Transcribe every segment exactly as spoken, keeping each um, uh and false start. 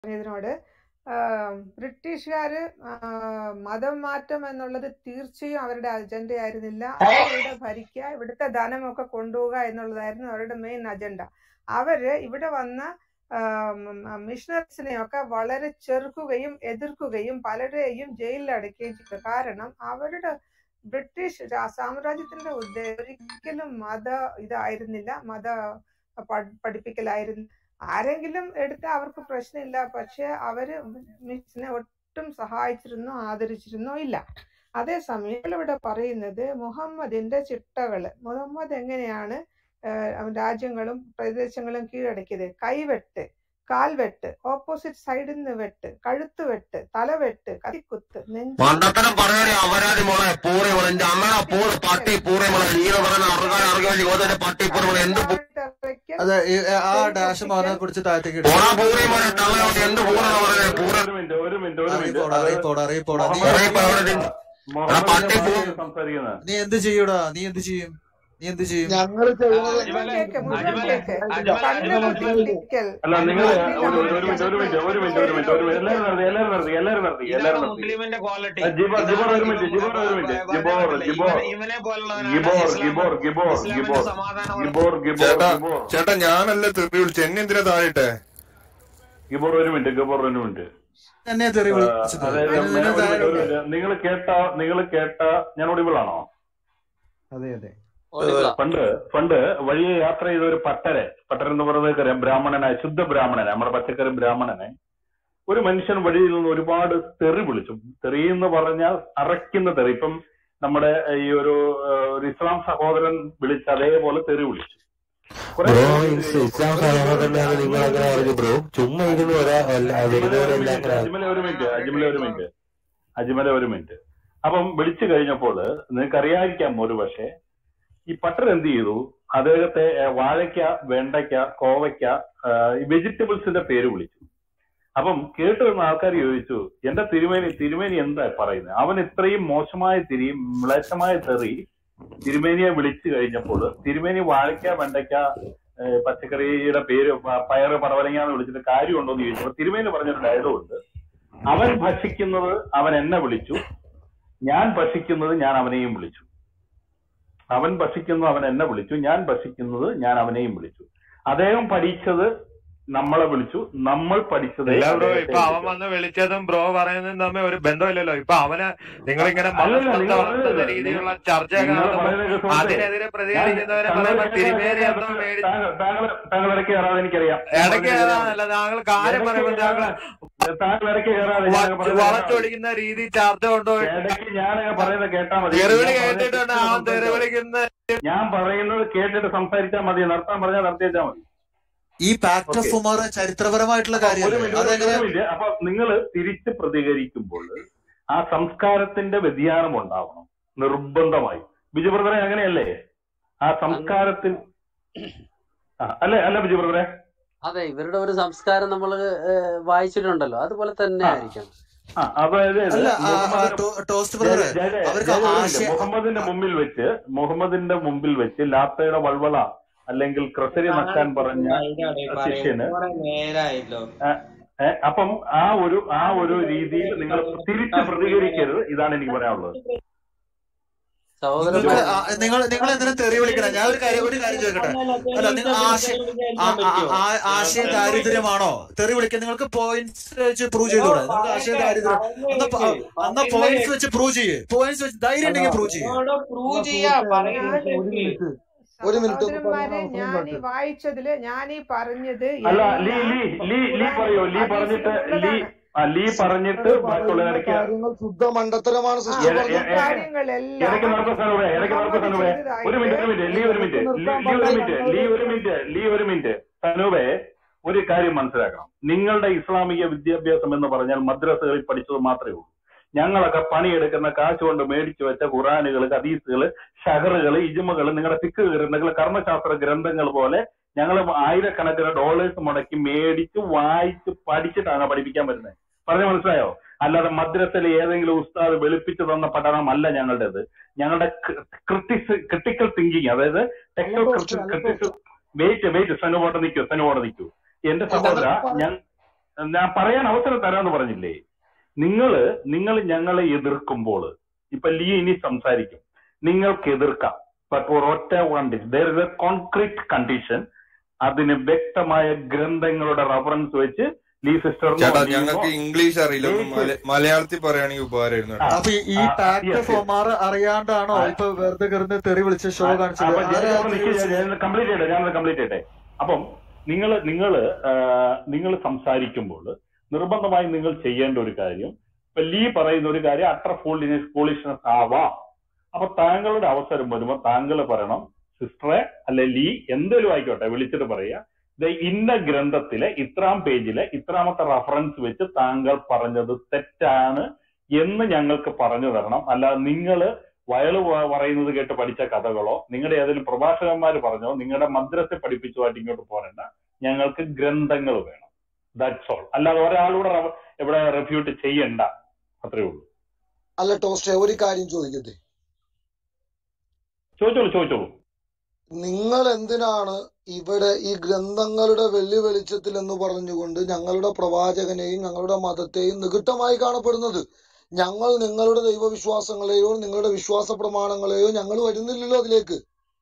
ഇതിനോട് ബ്രിട്ടീഷുകാര് മതം മാറ്റം എന്നുള്ളത് തീർച്ചയായും അവരുടെ അജണ്ട ആയിരുന്നില്ല. അവരുടെ ഭരിക്കുക, ഇവിടുത്തെ ധനമൊക്കെ കൊണ്ടുപോവുക എന്നുള്ളതായിരുന്നു അവരുടെ മെയിൻ അജണ്ട. അവര് ഇവിടെ വന്ന മിഷണറീസിനെയൊക്കെ വളരെ ചെറുക്കുകയും എതിർക്കുകയും പലരെയും ജയിലിലടക്കുകയും ചെയ്തു. കാരണം അവരുടെ ബ്രിട്ടീഷ് സാമ്രാജ്യത്തിന്റെ ഉദ്ദേശം ഒരിക്കലും മത ഇതായിരുന്നില്ല, മത പഠിപ്പിക്കലായിരുന്നു. ആരെങ്കിലും എടുത്താൽ അവർക്ക് പ്രശ്നമില്ല, പക്ഷെ അവര് മിസ്സിനെ ഒട്ടും സഹായിച്ചിരുന്നോ ആദരിച്ചിരുന്നോ ഇല്ല. അതേസമയം ഇവിടെ പറയുന്നത് മുഹമ്മദിന്റെ ചിട്ടകള്, മുഹമ്മദ് എങ്ങനെയാണ് രാജ്യങ്ങളും പ്രദേശങ്ങളും കീഴടക്കിയത്. കൈവെട്ട്, കാൽവെട്ട്, ഓപ്പോസിറ്റ് സൈഡിൽ നിന്ന് വെട്ട്, കഴുത്ത് വെട്ട്, തലവെട്ട്, കത്തിക്കുത്ത്, നീ എന്ത് ചെയ്യൂടാ, നീ എന്ത് ചെയ്യും നീ എന്ത് ചെയ്യും ഞങ്ങള് ചേട്ടാ ഞാനല്ലേ തെറി വിളിച്ചു, എന്നെ എന്തിനാ താഴെ? ഗിബോർ ഒരു മിനിറ്റ് ഗിബോർ ഒരു മിനിറ്റ് നിങ്ങൾ കേട്ട നിങ്ങൾ കേട്ട ഞാൻ ഒടിവിളാണോ? അതെ അതെ. പണ്ട് പണ്ട് വഴിയെ യാത്ര ചെയ്ത ഒരു പട്ടരെ പട്ടരൻ എന്ന് പറയുന്നത് ബ്രാഹ്മണനായ ശുദ്ധ ബ്രാഹ്മണനെ, നമ്മുടെ പച്ചക്കറി ബ്രാഹ്മണനെ ഒരു മനുഷ്യൻ വഴിയിൽ നിന്ന് ഒരുപാട് തെറി വിളിച്ചു. തെറി എന്ന് പറഞ്ഞാൽ അറയ്ക്കുന്ന തെറി. ഇപ്പം നമ്മുടെ ഈ ഒരു ഇസ്ലാം സഹോദരൻ വിളിച്ച അതേപോലെ തെറി വിളിച്ചു. അജ്മലെ ഒരു മിനിറ്റ് അജ്മലെ ഒരു മിനിറ്റ് അജ്മലെ ഒരു മിനിറ്റ് അപ്പം വിളിച്ചു കഴിഞ്ഞപ്പോൾ നിങ്ങൾക്ക് അറിയാതിരിക്കാം ഒരു പക്ഷേ ഈ പട്ടർ എന്ത് ചെയ്തു, അദ്ദേഹത്തെ വാഴയ്ക്ക, വെണ്ടയ്ക്ക, കോവയ്ക്ക, ഈ വെജിറ്റബിൾസിന്റെ പേര് വിളിച്ചു. അപ്പം കേട്ടു വന്ന ആൾക്കാർ ചോദിച്ചു, എന്റെ തിരുമേനി തിരുമേനി എന്താ പറയുന്നത്? അവൻ ഇത്രയും മോശമായ തിരി മ്ലേച്ഛമായ തെറി തിരുമേനിയെ വിളിച്ചു കഴിഞ്ഞപ്പോൾ തിരുമേനി വാഴയ്ക്ക, വെണ്ടയ്ക്ക, പച്ചക്കറിയുടെ പേര് പയറ്, പടവലങ്ങാന്ന് വിളിച്ചിട്ട് കാര്യമുണ്ടോ എന്ന് ചോദിച്ചപ്പോൾ തിരുമേനി പറഞ്ഞൊരു ഡയലോഗുണ്ട്, അവൻ ഭക്ഷിക്കുന്നത് അവൻ എന്നെ വിളിച്ചു, ഞാൻ ഭക്ഷിക്കുന്നത് ഞാൻ അവനെയും വിളിച്ചു. അവൻ ഭക്ഷിക്കുന്നത് അവൻ എന്നെ വിളിച്ചു, ഞാൻ ഭക്ഷിക്കുന്നത് ഞാൻ അവനെയും വിളിച്ചു. അദ്ദേഹം പഠിച്ചത് നമ്മളെ വിളിച്ചു, നമ്മൾ പഠിച്ചത്. ഇപ്പൊ അവൻ വന്ന് വിളിച്ചതും ബ്രോ പറയുന്നതും തമ്മിൽ ഒരു ബന്ധമില്ലല്ലോ. ഇപ്പൊ അവന് നിങ്ങളിങ്ങനെ രീതിയിലുള്ള ചർച്ചയൊക്കെ അതിനെതിരെ പ്രതികരിക്കുന്നവരെ താങ്കൾ ഇടയ്ക്ക് കയറാതെ എനിക്കറിയാം. ഇടയ്ക്ക് കയറാനല്ല, താങ്കൾ കാര്യം പറയുമ്പോൾ താങ്കൾ താങ്കൾ ഇടയ്ക്ക് കയറാതെ വളച്ചൊടിക്കുന്ന രീതി ചർച്ച കൊണ്ടുപോയി ഇടയ്ക്ക് ഞാൻ പറയുന്നത് കേട്ടാ മതി. തെരുവിളി കേട്ടിട്ടുണ്ട് ആ തെരുവിളിക്കുന്ന ഞാൻ പറയുന്നത് കേട്ടിട്ട് സംസാരിച്ചാൽ മതി. നടത്താൻ പറഞ്ഞാൽ നടത്തിയാൽ മതി. ഈ പാക്ട് ഓഫ് ഉമർ ചരിത്രപരമായിട്ടുള്ള കാര്യമാണ്. അപ്പൊ നിങ്ങൾ തിരിച്ച് പ്രതികരിക്കുമ്പോൾ ആ സംസ്കാരത്തിന്റെ വ്യതിയാനം ഉണ്ടാവണം നിർബന്ധമായി. ബിജു ബ്രദറെ അങ്ങനെയല്ലേ? ആ സംസ്കാരത്തിൽ അല്ലെ അല്ല ബിജു ബ്രദറെ? അതെ, ഇവരുടെ ഒരു സംസ്കാരം നമ്മൾ വായിച്ചിട്ടുണ്ടല്ലോ, അതുപോലെ തന്നെ ആയിരിക്കണം. മുഹമ്മദിന്റെ മുമ്പിൽ വെച്ച് മുഹമ്മദിന്റെ മുമ്പിൽ വെച്ച് ലാത്തയുടെ വൾവള അല്ലെങ്കിൽ ക്രസരി നക്കാൻ പറഞ്ഞ ശിഷ്യന് അപ്പം ആ ഒരു ആ ഒരു രീതിയിൽ നിങ്ങൾ തിരിച്ച് പ്രതികരിക്കരുത്. ഇതാണ് എനിക്ക് പറയാനുള്ളത്. നിങ്ങൾ നിങ്ങൾ എന്തിനാ തെറി വിളിക്കണം? ഞാൻ ഒരു കാര്യം ഒരു കാര്യം ചോദിക്കട്ടെ. അല്ല, നിങ്ങൾ ആശയ ആശയ ദാരിദ്ര്യമാണോ തെറി വിളിക്കാൻ? നിങ്ങൾക്ക് പോയിന്റ്സ് വെച്ച് പ്രൂവ് ചെയ്തൂടെ? നിങ്ങൾക്ക് ആശയ ദാരിദ്ര്യം എന്നാ പോയിന്റ്സ് വെച്ച് പ്രൂവ് ചെയ്യേ. പോയിന്റ്സ് വെച്ച് ധൈര്യം ഉണ്ടെങ്കിൽ പ്രൂവ് ചെയ്യും. ഒരു മിനിറ്റ് ഞാൻ ഈ വായിച്ചതില് ഞാൻ ഈ പറഞ്ഞത് അല്ല ലീ ലീ ലീ ലീ പറയോ ലീ പറഞ്ഞിട്ട് ലീ ലീ പറഞ്ഞിട്ട് ബാക്കിയുള്ള ഇടയ്ക്ക് ശുദ്ധ മണ്ടത്തരമാണ് ഇടയ്ക്ക് നടത്ത സനുവേ ഇടയ്ക്ക് നടത്ത സനുവേ ഒരു മിനിറ്റ് ഒരു മിനിറ്റ് ലീ ഒരു മിനിറ്റ് ലീ ഒരു മിനിറ്റ് ലീ ഒരു മിനിറ്റ് ലീ ഒരു മിനിറ്റ് സനുവേ ഒരു കാര്യം മനസ്സിലാക്കണം. നിങ്ങളുടെ ഇസ്ലാമിക വിദ്യാഭ്യാസം എന്ന് പറഞ്ഞാൽ മദ്രസകളിൽ പഠിച്ചത് മാത്രമേ ഉള്ളൂ. ഞങ്ങളൊക്കെ പണിയെടുക്കുന്ന കാശ് കൊണ്ട് മേടിച്ചു വെച്ച ഖുറാനുകൾ, ഹദീസുകൾ, ഷഹറുകൾ, ഇജ്മകൾ, നിങ്ങളുടെ ഫിഖ് ഗ്രന്ഥങ്ങൾ, കർമ്മശാസ്ത്ര ഗ്രന്ഥങ്ങൾ പോലെ ഞങ്ങൾ ആയിരക്കണക്കിന് ഡോളേഴ്സ് മുടക്കി മേടിച്ച് വായിച്ച് പഠിച്ചിട്ടാണ് പഠിപ്പിക്കാൻ പറ്റുന്നത്. പറഞ്ഞ മനസ്സിലായോ? അല്ലാതെ മദ്രസയിൽ ഏതെങ്കിലും ഉസ്താദ് വെളുപ്പിച്ചു തന്ന പഠനമല്ല ഞങ്ങളുടേത്. ഞങ്ങളുടെ ക്രിട്ടിക്കൽ തിങ്കിങ്, അതായത് ടെക്നോ ക്രിട്ടിക്കൽ വെയിറ്റ് വെയിറ്റ് സനുവോടെ നിൽക്കൂ സനുവോടെ നിൽക്കൂ എന്റെ സഹോദര. ഞാൻ ഞാൻ പറയാൻ അവസരം തരാമെന്ന് പറഞ്ഞില്ലേ? നിങ്ങള് നിങ്ങൾ ഞങ്ങളെ എതിർക്കുമ്പോൾ ഇപ്പൊ ലീ ഇനി സംസാരിക്കും, നിങ്ങൾക്ക് എതിർക്കാം. ഒറ്റ കണ്ടീഷൻ, കോൺക്രീറ്റ് കണ്ടീഷൻ, അതിന് വ്യക്തമായ ഗ്രന്ഥങ്ങളുടെ റഫറൻസ് വെച്ച് ലീ സിസ്റ്റർ. ചേട്ടാ ഞങ്ങൾക്ക് ഇംഗ്ലീഷ് അറിയില്ല, മലയാളത്തിൽ പറയുകയാണെങ്കിൽ ഉപകാരമായിരുന്നു. അപ്പൊ ഈ ടാക്ട് ഫോമാർ അറിയാണ്ടാണോ ഇപ്പൊ വെറുതെ കയറുന്ന തെറി വിളിച്ച ഷോ കാണിച്ചത്? കംപ്ലീറ്റ് ചെയ്യട്ടെ, ഞാനത് കംപ്ലീറ്റ് ചെയ്യട്ടെ. അപ്പം നിങ്ങൾ നിങ്ങൾ നിങ്ങൾ സംസാരിക്കുമ്പോൾ നിർബന്ധമായി നിങ്ങൾ ചെയ്യേണ്ട ഒരു കാര്യം, ഇപ്പൊ ലീ പറയുന്ന ഒരു കാര്യം അട്ടർ ഫൂളിനെസ് ഫൂളിഷ്നെസ് ആവാം. അപ്പൊ താങ്കളുടെ അവസരം വരുമ്പോൾ താങ്കൾ പറയണം, സിസ്റ്ററെ അല്ലെ ലീ എന്തെങ്കിലും ആയിക്കോട്ടെ, വിളിച്ചിട്ട് പറയുക, ഇന്ന ഗ്രന്ഥത്തിലെ ഇത്രാം പേജിലെ ഇത്രാമത്തെ റഫറൻസ് വെച്ച് താങ്കൾ പറഞ്ഞത് തെറ്റാണ് എന്ന് ഞങ്ങൾക്ക് പറഞ്ഞു തരണം. അല്ലാതെ നിങ്ങൾ വയല് പറയുന്നത് കേട്ട് പഠിച്ച കഥകളോ നിങ്ങളുടെ ഏതെങ്കിലും പ്രഭാഷകന്മാർ പറഞ്ഞോ നിങ്ങളുടെ മദ്രസ പഠിപ്പിച്ചുമായിട്ട് ഇങ്ങോട്ട് പോരണ്ട. ഞങ്ങൾക്ക് ഗ്രന്ഥങ്ങൾ വേണം, ദാറ്റ്സ് ഓൾ. അല്ലാതെ ഒരാളൂടെ ഇവിടെ റെഫ്യൂട്ട് ചെയ്യണ്ട, അത്രേ ഉള്ളൂ. അല്ല ടോസ്റ്റേ, ഒരു കാര്യം ചോദിക്കട്ടെ? ചോദിച്ചോളൂ ചോദിച്ചോളൂ. നിങ്ങൾ എന്തിനാണ് ഇവിടെ ഈ ഗ്രന്ഥങ്ങളുടെ വെള്ളി വെളിച്ചത്തിൽ എന്ന് പറഞ്ഞുകൊണ്ട് ഞങ്ങളുടെ പ്രവാചകനെയും ഞങ്ങളുടെ മതത്തെയും നികൃഷ്ടമായി കാണപ്പെടുന്നത്? ഞങ്ങൾ നിങ്ങളുടെ ദൈവവിശ്വാസങ്ങളെയോ നിങ്ങളുടെ വിശ്വാസ പ്രമാണങ്ങളെയോ ഞങ്ങൾ വരുന്നില്ലല്ലോ അതിലേക്ക്.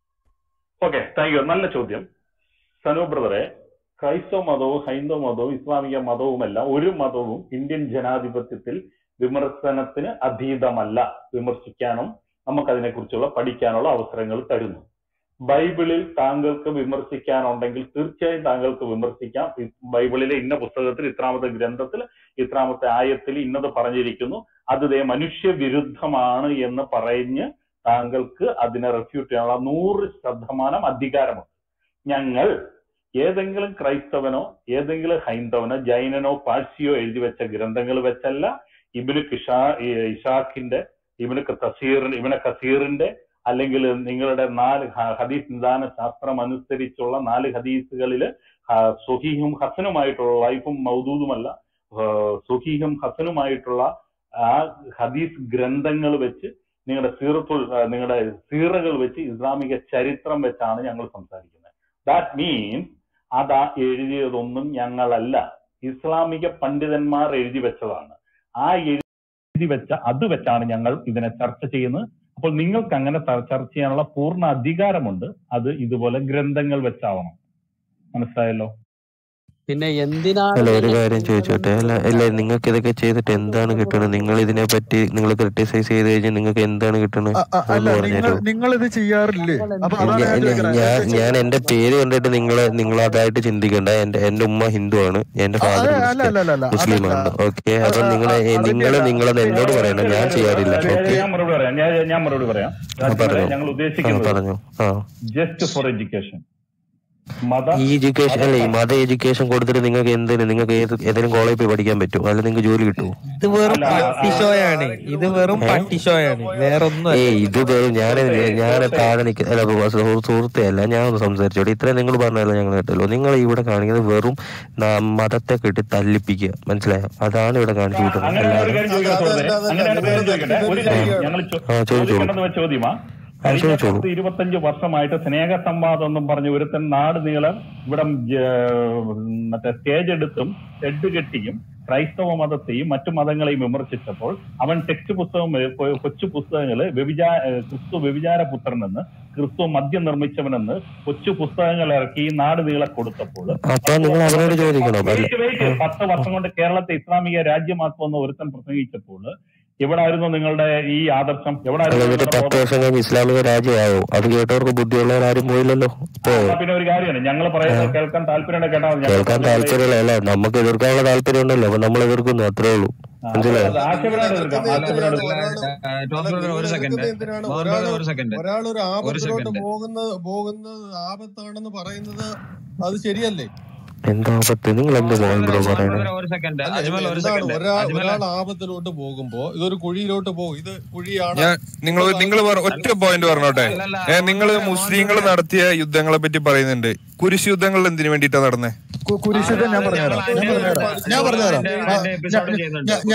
Okay, thank you. നല്ല ചോദ്യം സനു ബ്രദറെ. ക്രൈസ്തവ മതവും ഹൈന്ദവ മതവും ഇസ്ലാമിക മതവുമെല്ലാം ഒരു മതവും ഇന്ത്യൻ ജനാധിപത്യത്തിൽ വിമർശനത്തിന് അതീതമല്ല. വിമർശിക്കാനും നമുക്കതിനെക്കുറിച്ചുള്ള പഠിക്കാനുള്ള അവസരങ്ങൾ തരുന്നു. ബൈബിളിൽ താങ്കൾക്ക് വിമർശിക്കാനുണ്ടെങ്കിൽ തീർച്ചയായും താങ്കൾക്ക് വിമർശിക്കാം. ബൈബിളിലെ ഇന്ന പുസ്തകത്തിൽ ഇത്രാമത്തെ ഗ്രന്ഥത്തിൽ ഇത്രാമത്തെ ആയത്തിൽ ഇന്നത് പറഞ്ഞിരിക്കുന്നു, അത് ദേ മനുഷ്യവിരുദ്ധമാണ് എന്ന് പറഞ്ഞ് താങ്കൾക്ക് അതിനെ റെഫ്യൂട്ട് ചെയ്യാനുള്ള നൂറ് ശതമാനം അധികാരമുണ്ട്. ഞങ്ങൾ ഏതെങ്കിലും ക്രൈസ്തവനോ ഏതെങ്കിലും ഹൈന്ദവനോ ജൈനനോ പാഴ്സിയോ എഴുതി വെച്ച ഗ്രന്ഥങ്ങൾ വെച്ചല്ല, ഇബ്നു കിഷാ ഇഷാഖിന്റെ ഇബ്നു കസീർ ഇബ്നു കസീറിന്റെ അല്ലെങ്കിൽ നിങ്ങളുടെ നാല് ഹദീസ് നിദാന ശാസ്ത്രം അനുസരിച്ചുള്ള നാല് ഹദീസുകളില് സുഹീഹും ഹസനുമായിട്ടുള്ള ലൈഫും മൗദൂദുമല്ല, സുഹീഹും ഹസനുമായിട്ടുള്ള ആ ഹദീസ് ഗ്രന്ഥങ്ങൾ വെച്ച് നിങ്ങളുടെ സീറത്തുൽ നിങ്ങളുടെ സീറകൾ വെച്ച് ഇസ്ലാമിക ചരിത്രം വെച്ചാണ് ഞങ്ങൾ സംസാരിക്കുന്നത്. ദാറ്റ് മീൻസ് അതാ എഴുതിയതൊന്നും ഞങ്ങളല്ല, ഇസ്ലാമിക പണ്ഡിതന്മാർ എഴുതി വെച്ചതാണ്. ആ എഴുതി വെച്ച അത് വെച്ചാണ് ഞങ്ങൾ ഇതിനെ ചർച്ച ചെയ്യുന്നത്. അപ്പോൾ നിങ്ങൾക്ക് അങ്ങനെ ചർച്ച ചെയ്യാനുള്ള പൂർണ്ണ അധികാരമുണ്ട്. അത് ഇതുപോലെ ഗ്രന്ഥങ്ങൾ വെച്ചാവണം. മനസ്സിലായല്ലോ? പിന്നെ എന്തിനാണ് അല്ല ഒരു കാര്യം ചോദിച്ചോട്ടെ, അല്ല അല്ല നിങ്ങൾക്ക് ഇതൊക്കെ ചെയ്തിട്ട് എന്താണ് കിട്ടുന്നത്? നിങ്ങൾ ഇതിനെ പറ്റി നിങ്ങൾ ക്രിട്ടിസൈസ് ചെയ്ത് കഴിഞ്ഞാൽ നിങ്ങൾക്ക് എന്താണ് കിട്ടുന്നത്? നിങ്ങൾ ഇത് ചെയ്യാറില്ലേ? ഞാൻ ഞാൻ എന്റെ പേര് കണ്ടിട്ട് നിങ്ങളെ നിങ്ങൾ അതായിട്ട് ചിന്തിക്കണ്ട. എന്റെ എന്റെ ഉമ്മ ഹിന്ദു ആണ്, എന്റെ ഫാദർ മുസ്ലിം ആണ്. ഓക്കെ, അപ്പൊ നിങ്ങളെ നിങ്ങള് നിങ്ങളത് എന്നോട് പറയണം, ഞാൻ ചെയ്യാറില്ല. ഓക്കെ, ഞാൻ മറുപടി പറയാം ഞാൻ മറുപടി പറയാം ഞങ്ങൾ ഉദ്ദേശിക്കുന്നത് പറഞ്ഞു. ആ ജസ്റ്റ് ഫോർ എഡ്യൂക്കേഷൻ, ഈ എഡ്യൂക്കേഷൻ അല്ലേ, മത എഡ്യൂക്കേഷൻ കൊടുത്തിട്ട് നിങ്ങൾക്ക് എന്തിന് നിങ്ങൾക്ക് ഏത് ഏതെങ്കിലും കോളേജിൽ പോയി പഠിക്കാൻ പറ്റുമോ? അല്ല നിങ്ങൾക്ക് ജോലി കിട്ടുമോ? ഇത് വെറും പട്ടിഷോയാണ്, ഇത് വെറും പട്ടിഷോയാണ്, വേറൊന്നും. ഏ ഇത് വെറും ഞാൻ ഞാൻ താഴെ നിൽക്ക അല്ല സുഹൃത്തേ അല്ല, ഞാൻ ഒന്ന് സംസാരിച്ചോട്ടെ. ഇത്രയും നിങ്ങൾ പറഞ്ഞല്ലോ ഞങ്ങൾ കേട്ടല്ലോ. നിങ്ങൾ ഇവിടെ കാണിക്കുന്നത് വെറും മതത്തെ കെട്ടി തല്ലിപ്പിക്കുക, മനസ്സിലായോ? അതാണ് ഇവിടെ കാണിച്ചു കിട്ടുന്നത്. ആ ചോദിച്ചോളൂ. കഴിഞ്ഞ പത്ത് ഇരുപത്തഞ്ച് വർഷമായിട്ട് സ്നേഹ സംവാദം എന്നും പറഞ്ഞ് ഒരുത്തൻ നാട് നീളം ഇവിടെ മറ്റേ സ്റ്റേജ് എടുത്തും ഷെഡ് കെട്ടിയും ക്രൈസ്തവ മതത്തെയും മറ്റു മതങ്ങളെയും വിമർശിച്ചപ്പോൾ അവൻ ടെക്സ്റ്റ് പുസ്തകം കൊച്ചു പുസ്തകങ്ങള് വ്യഭിചാ ക്രിസ്തു വ്യഭിചാര പുത്രനെന്ന് ക്രിസ്തു മദ്യം നിർമ്മിച്ചവനെന്ന് കൊച്ചു പുസ്തകങ്ങൾ ഇറക്കി നാട് നീളെ കൊടുത്തപ്പോൾ പത്ത് വർഷം കൊണ്ട് കേരളത്തെ ഇസ്ലാമിക രാജ്യമാക്കുമെന്ന് ഒരുത്തൻ പ്രസംഗിച്ചപ്പോൾ എവിടായിരുന്നു നിങ്ങളുടെ ഈ ആദർശം? പത്ത് വർഷം കഴിഞ്ഞ് ഇസ്ലാമിക രാജ്യമായോ? അത് കേട്ടവർക്ക് ബുദ്ധിയുള്ളവരാരും പോയില്ലല്ലോ. പിന്നെ ഒരു കാര്യമാണ് ഞങ്ങൾ പറയുന്നത് കേൾക്കാൻ താല്പര്യം കേട്ടാൽ കേൾക്കാൻ താല്പര്യമില്ല, നമുക്ക് എതിർക്കാനുള്ള താല്പര്യം ഉണ്ടല്ലോ, അപ്പൊ നമ്മൾ എതിർക്കുന്നു, അത്രേ ഉള്ളൂ. മനസ്സിലായോ? ഒരാളൊരു ആപത്തിലോട്ട് പോകുന്നത് പോകുന്നത് ആപത്താണെന്ന് പറയുന്നത് അത് ശരിയല്ലേ? എന്താപത്ത്? നിങ്ങൾ എന്ത് പറയുന്നത്? ഒരാൾ ആപത്തിലോട്ട് പോകുമ്പോ ഇതൊരു കുഴിയിലോട്ട് പോകും, ഇത് കുഴിയാണ്. നിങ്ങൾ നിങ്ങൾ ഒറ്റ പോയിന്റ് പറഞ്ഞോട്ടെ. നിങ്ങൾ മുസ്ലിങ്ങൾ നടത്തിയ യുദ്ധങ്ങളെ പറ്റി പറയുന്നുണ്ട്. കുരിശ് യുദ്ധങ്ങൾ എന്തിനു വേണ്ടിയിട്ടാ നടന്നേ? കുരിശ് യുദ്ധം ഞാൻ പറഞ്ഞുതരാം ഞാൻ പറഞ്ഞുതരാം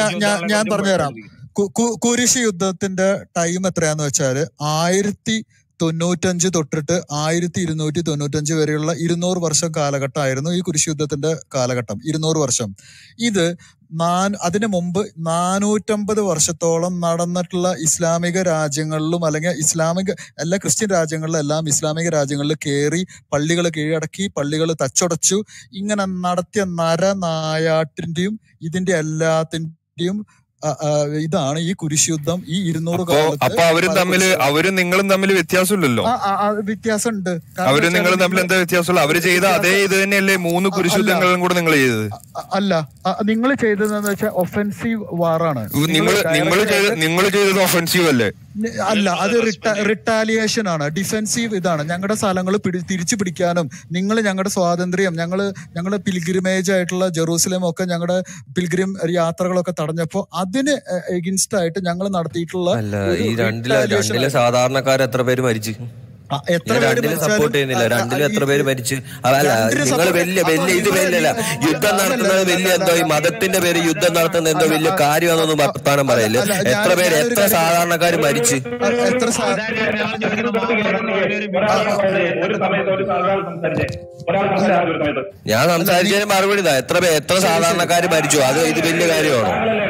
ഞാൻ പറഞ്ഞുതരാം കുരിശ് യുദ്ധത്തിന്റെ ടൈം എത്രയാന്ന് വെച്ചാല് ആയിരത്തി തൊണ്ണൂറ്റഞ്ച് തൊട്ടിട്ട് ആയിരത്തി ഇരുന്നൂറ്റി തൊണ്ണൂറ്റഞ്ച് വരെയുള്ള ഇരുന്നൂറ് വർഷം കാലഘട്ടമായിരുന്നു ഈ കുരിശുയുദ്ധത്തിന്റെ കാലഘട്ടം. ഇരുന്നൂറ് വർഷം. ഇത് നാൻ അതിനു മുമ്പ് നാനൂറ്റമ്പത് വർഷത്തോളം നടന്നിട്ടുള്ള ഇസ്ലാമിക രാജ്യങ്ങളിലും അല്ലെങ്കിൽ ഇസ്ലാമിക എല്ലാ ക്രിസ്ത്യൻ രാജ്യങ്ങളിലും എല്ലാം ഇസ്ലാമിക രാജ്യങ്ങളിൽ കയറി പള്ളികൾ കീഴടക്കി, പള്ളികൾ തച്ചുടച്ചു, ഇങ്ങനെ നടത്തിയ നരനായാട്ടിന്റെയും ഇതിന്റെ എല്ലാത്തിന്റെയും ഇതാണ് ഈ കുരിശുയുദ്ധം. ഈ ഇരുന്നൂറ് അപ്പൊ അവരും തമ്മില് അവരും നിങ്ങളും തമ്മിൽ വ്യത്യാസമില്ലല്ലോ. വ്യത്യാസം ഉണ്ട്. അവരും നിങ്ങളും തമ്മിൽ എന്താ വ്യത്യാസമുള്ള? അവര് ചെയ്ത അതേ ഇത് തന്നെയല്ലേ മൂന്ന് കുരിശുദ്ധങ്ങളും കൂടെ നിങ്ങൾ ചെയ്തത്? അല്ല, നിങ്ങൾ ചെയ്തതെന്ന് വെച്ചാൽ ഒഫൻസീവ് വാറാണ്. നിങ്ങൾ നിങ്ങൾ നിങ്ങൾ ചെയ്തത് ഒഫൻസീവ് അല്ലേ? അല്ല, അത് റിട്ടാലിയേഷൻ ആണ്, ഡിഫെൻസീവ്. ഇതാണ് ഞങ്ങളുടെ സ്ഥലങ്ങൾ പിടി തിരിച്ചു പിടിക്കാനും നിങ്ങൾ ഞങ്ങളുടെ സ്വാതന്ത്ര്യം, ഞങ്ങള് ഞങ്ങളുടെ പിൽഗ്രിമേജ് ആയിട്ടുള്ള ജെറൂസലേം ഒക്കെ ഞങ്ങളുടെ പിൽഗ്രിം യാത്രകളൊക്കെ തടഞ്ഞപ്പോ അതിന് എഗൻസ്റ്റ് ആയിട്ട് ഞങ്ങൾ നടത്തിയിട്ടുള്ള ഈ രണ്ടിലെ രണ്ടിലെ സാധാരണക്കാർ എത്ര പേര് മരിച്ചു? രണ്ടിലും സപ്പോർട്ട് ചെയ്യുന്നില്ല. രണ്ടിലും എത്ര പേര് മരിച്ചു? അതല്ല, നിങ്ങൾ വലിയ വലിയ ഇത് വലിയ യുദ്ധം നടത്തുന്നത് വലിയ എന്തോ ഈ മതത്തിന്റെ പേര് യുദ്ധം നടത്തുന്നത് എന്തോ വലിയ കാര്യമാണെന്നൊന്നും വർത്താനം പറയില്ല. എത്ര പേര് എത്ര സാധാരണക്കാർ മരിച്ചു? ഞാൻ സംസാരിച്ചതിന് മറുപടി ഇതാ, എത്ര പേര് എത്ര സാധാരണക്കാർ മരിച്ചു? അത് ഇത് വലിയ കാര്യമാണോ?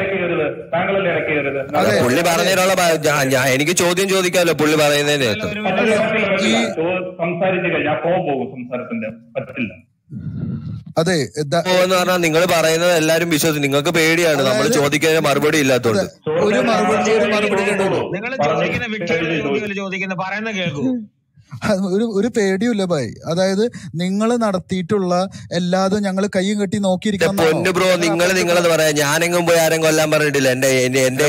പുള്ളി പറഞ്ഞതിനുള്ള ഞാൻ എനിക്ക് ചോദ്യം ചോദിക്കാമല്ലോ പുള്ളി പറയുന്നതിന് സംസാരിച്ചു കഴിഞ്ഞാൽ പോകും സംസാരത്തിന്റെ പറ്റില്ല. അതെ എന്ന് പറഞ്ഞാൽ നിങ്ങൾ പറയുന്നത് എല്ലാരും വിശ്വസിക്കും. നിങ്ങൾക്ക് പേടിയാണ് നമ്മൾ ചോദിക്കുന്നതിന് മറുപടി ഇല്ലാത്തതുകൊണ്ട്. ഒരു മറുപടി ഒരു മറുപടി ഒരു ഒരു പേടിയുമില്ല ഭായ്. അതായത് നിങ്ങൾ നടത്തിയിട്ടുള്ള എല്ലാതും ഞങ്ങൾ കൈയും കെട്ടി നോക്കിയിരിക്കണം. പൊന്നു ബ്രോ, നിങ്ങൾ നിങ്ങളെന്ന് പറയാ, ഞാനെങ്ങും പോയി ആരും കൊല്ലാൻ പറഞ്ഞിട്ടില്ല. എന്റെ എന്റെ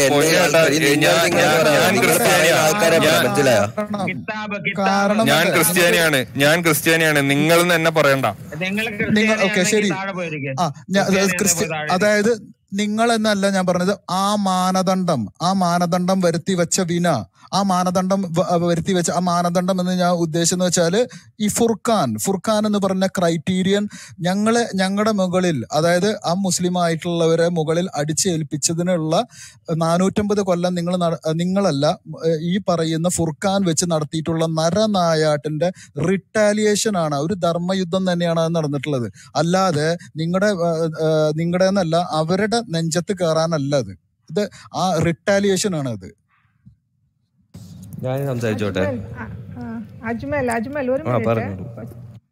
ആൾക്കാരെ മനസ്സിലായോ? ഞാൻ ക്രിസ്ത്യാനിയാണ്, ഞാൻ ക്രിസ്ത്യാനിയാണ്, നിങ്ങൾ തന്നെ പറയണ്ട. ഓക്കെ ശരി. ആ അതായത് നിങ്ങൾ എന്നല്ല ഞാൻ പറഞ്ഞത്, ആ മാനദണ്ഡം ആ മാനദണ്ഡം വരുത്തി വെച്ച വിന ആ മാനദണ്ഡം വരുത്തി വെച്ച ആ മാനദണ്ഡം എന്ന് ഞാൻ ഉദ്ദേശിച്ചെന്ന് വെച്ചാല് ഈ ഫുർഖാൻ ഫുർഖാൻ എന്ന് പറഞ്ഞ ക്രൈറ്റീരിയൻ ഞങ്ങളെ ഞങ്ങളുടെ മുകളിൽ, അതായത് ആ മുസ്ലിം ആയിട്ടുള്ളവരെ മുകളിൽ അടിച്ചേൽപ്പിച്ചതിനുള്ള നാനൂറ്റമ്പത് കൊല്ലം നിങ്ങൾ നിങ്ങളല്ല ഈ പറയുന്ന ഫുർഖാൻ വെച്ച് നടത്തിയിട്ടുള്ള നരനായാട്ടിന്റെ റിട്ടാലിയേഷൻ ആണ്. ഒരു ധർമ്മയുദ്ധം തന്നെയാണ് അത് നടന്നിട്ടുള്ളത്. അല്ലാതെ നിങ്ങളുടെ നിങ്ങളുടെ എന്നല്ല, അവരുടെ നെഞ്ചത്ത് കയറാനല്ല അത്. ഇത് ആ റിട്ടാലിയേഷൻ ആണ് അത്. ഞാൻ സംസാരിച്ചോട്ടെ. അജ്മൽ അജ്മൽ ഒരു മിനിറ്റ്.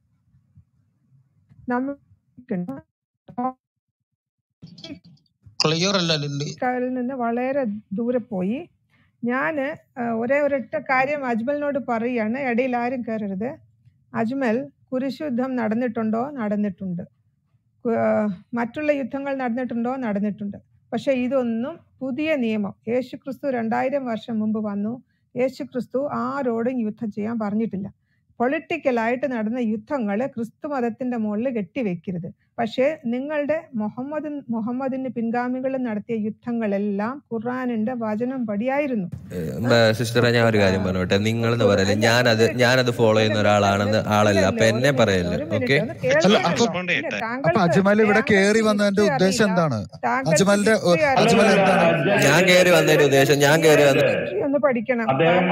നിന്ന് വളരെ ദൂരെ പോയി. ഞാന് ഒരേ ഒരൊറ്റ കാര്യം അജ്മലിനോട് പറയാണ്, ഇടയിൽ ആരും കയറരുത്. അജ്മൽ, കുരിശുദ്ധം നടന്നിട്ടുണ്ടോ? നടന്നിട്ടുണ്ട്. മറ്റുള്ള യുദ്ധങ്ങൾ നടന്നിട്ടുണ്ടോ? നടന്നിട്ടുണ്ട്. പക്ഷെ ഇതൊന്നും പുതിയ നിയമം. യേശു ക്രിസ്തു രണ്ടായിരം വർഷം മുമ്പ് വന്നു. യേശു ക്രിസ്തു ആരോടും യുദ്ധം ചെയ്യാൻ പറഞ്ഞിട്ടില്ല. പൊളിറ്റിക്കലായിട്ട് നടന്ന യുദ്ധങ്ങൾ ക്രിസ്തു മതത്തിന്റെ മുകളിൽ കെട്ടിവെക്കരുത്. പക്ഷേ നിങ്ങളുടെ മുഹമ്മദ് മുഹമ്മദിന്റെ പിൻഗാമികൾ നടത്തിയ യുദ്ധങ്ങളെല്ലാം ഖുർആനിന്റെ വചനം പടിയായിരുന്നു. സിസ്റ്ററെ, ഞാൻ ഒരു കാര്യം പറഞ്ഞോട്ടെ. നിങ്ങൾ എന്ന് പറയല്ലേ, ഞാനത് ഞാനത് ഫോളോ ചെയ്യുന്ന ഒരാളാണെന്ന് ആളല്ല. അപ്പൊ എന്നെ പറയല്ലേ. ഓക്കെ, അജ്മൽ ഇവിടെ കയറി വന്നതിന്റെ ഉദ്ദേശം എന്താണ്? അജ്മലിന്റെ അജ്മൽ എന്താണ് ഞാൻ കയറി വന്നതിന്റെ ഉദ്ദേശം? ഞാൻ കയറി വന്ന ഒന്ന് പഠിക്കണം.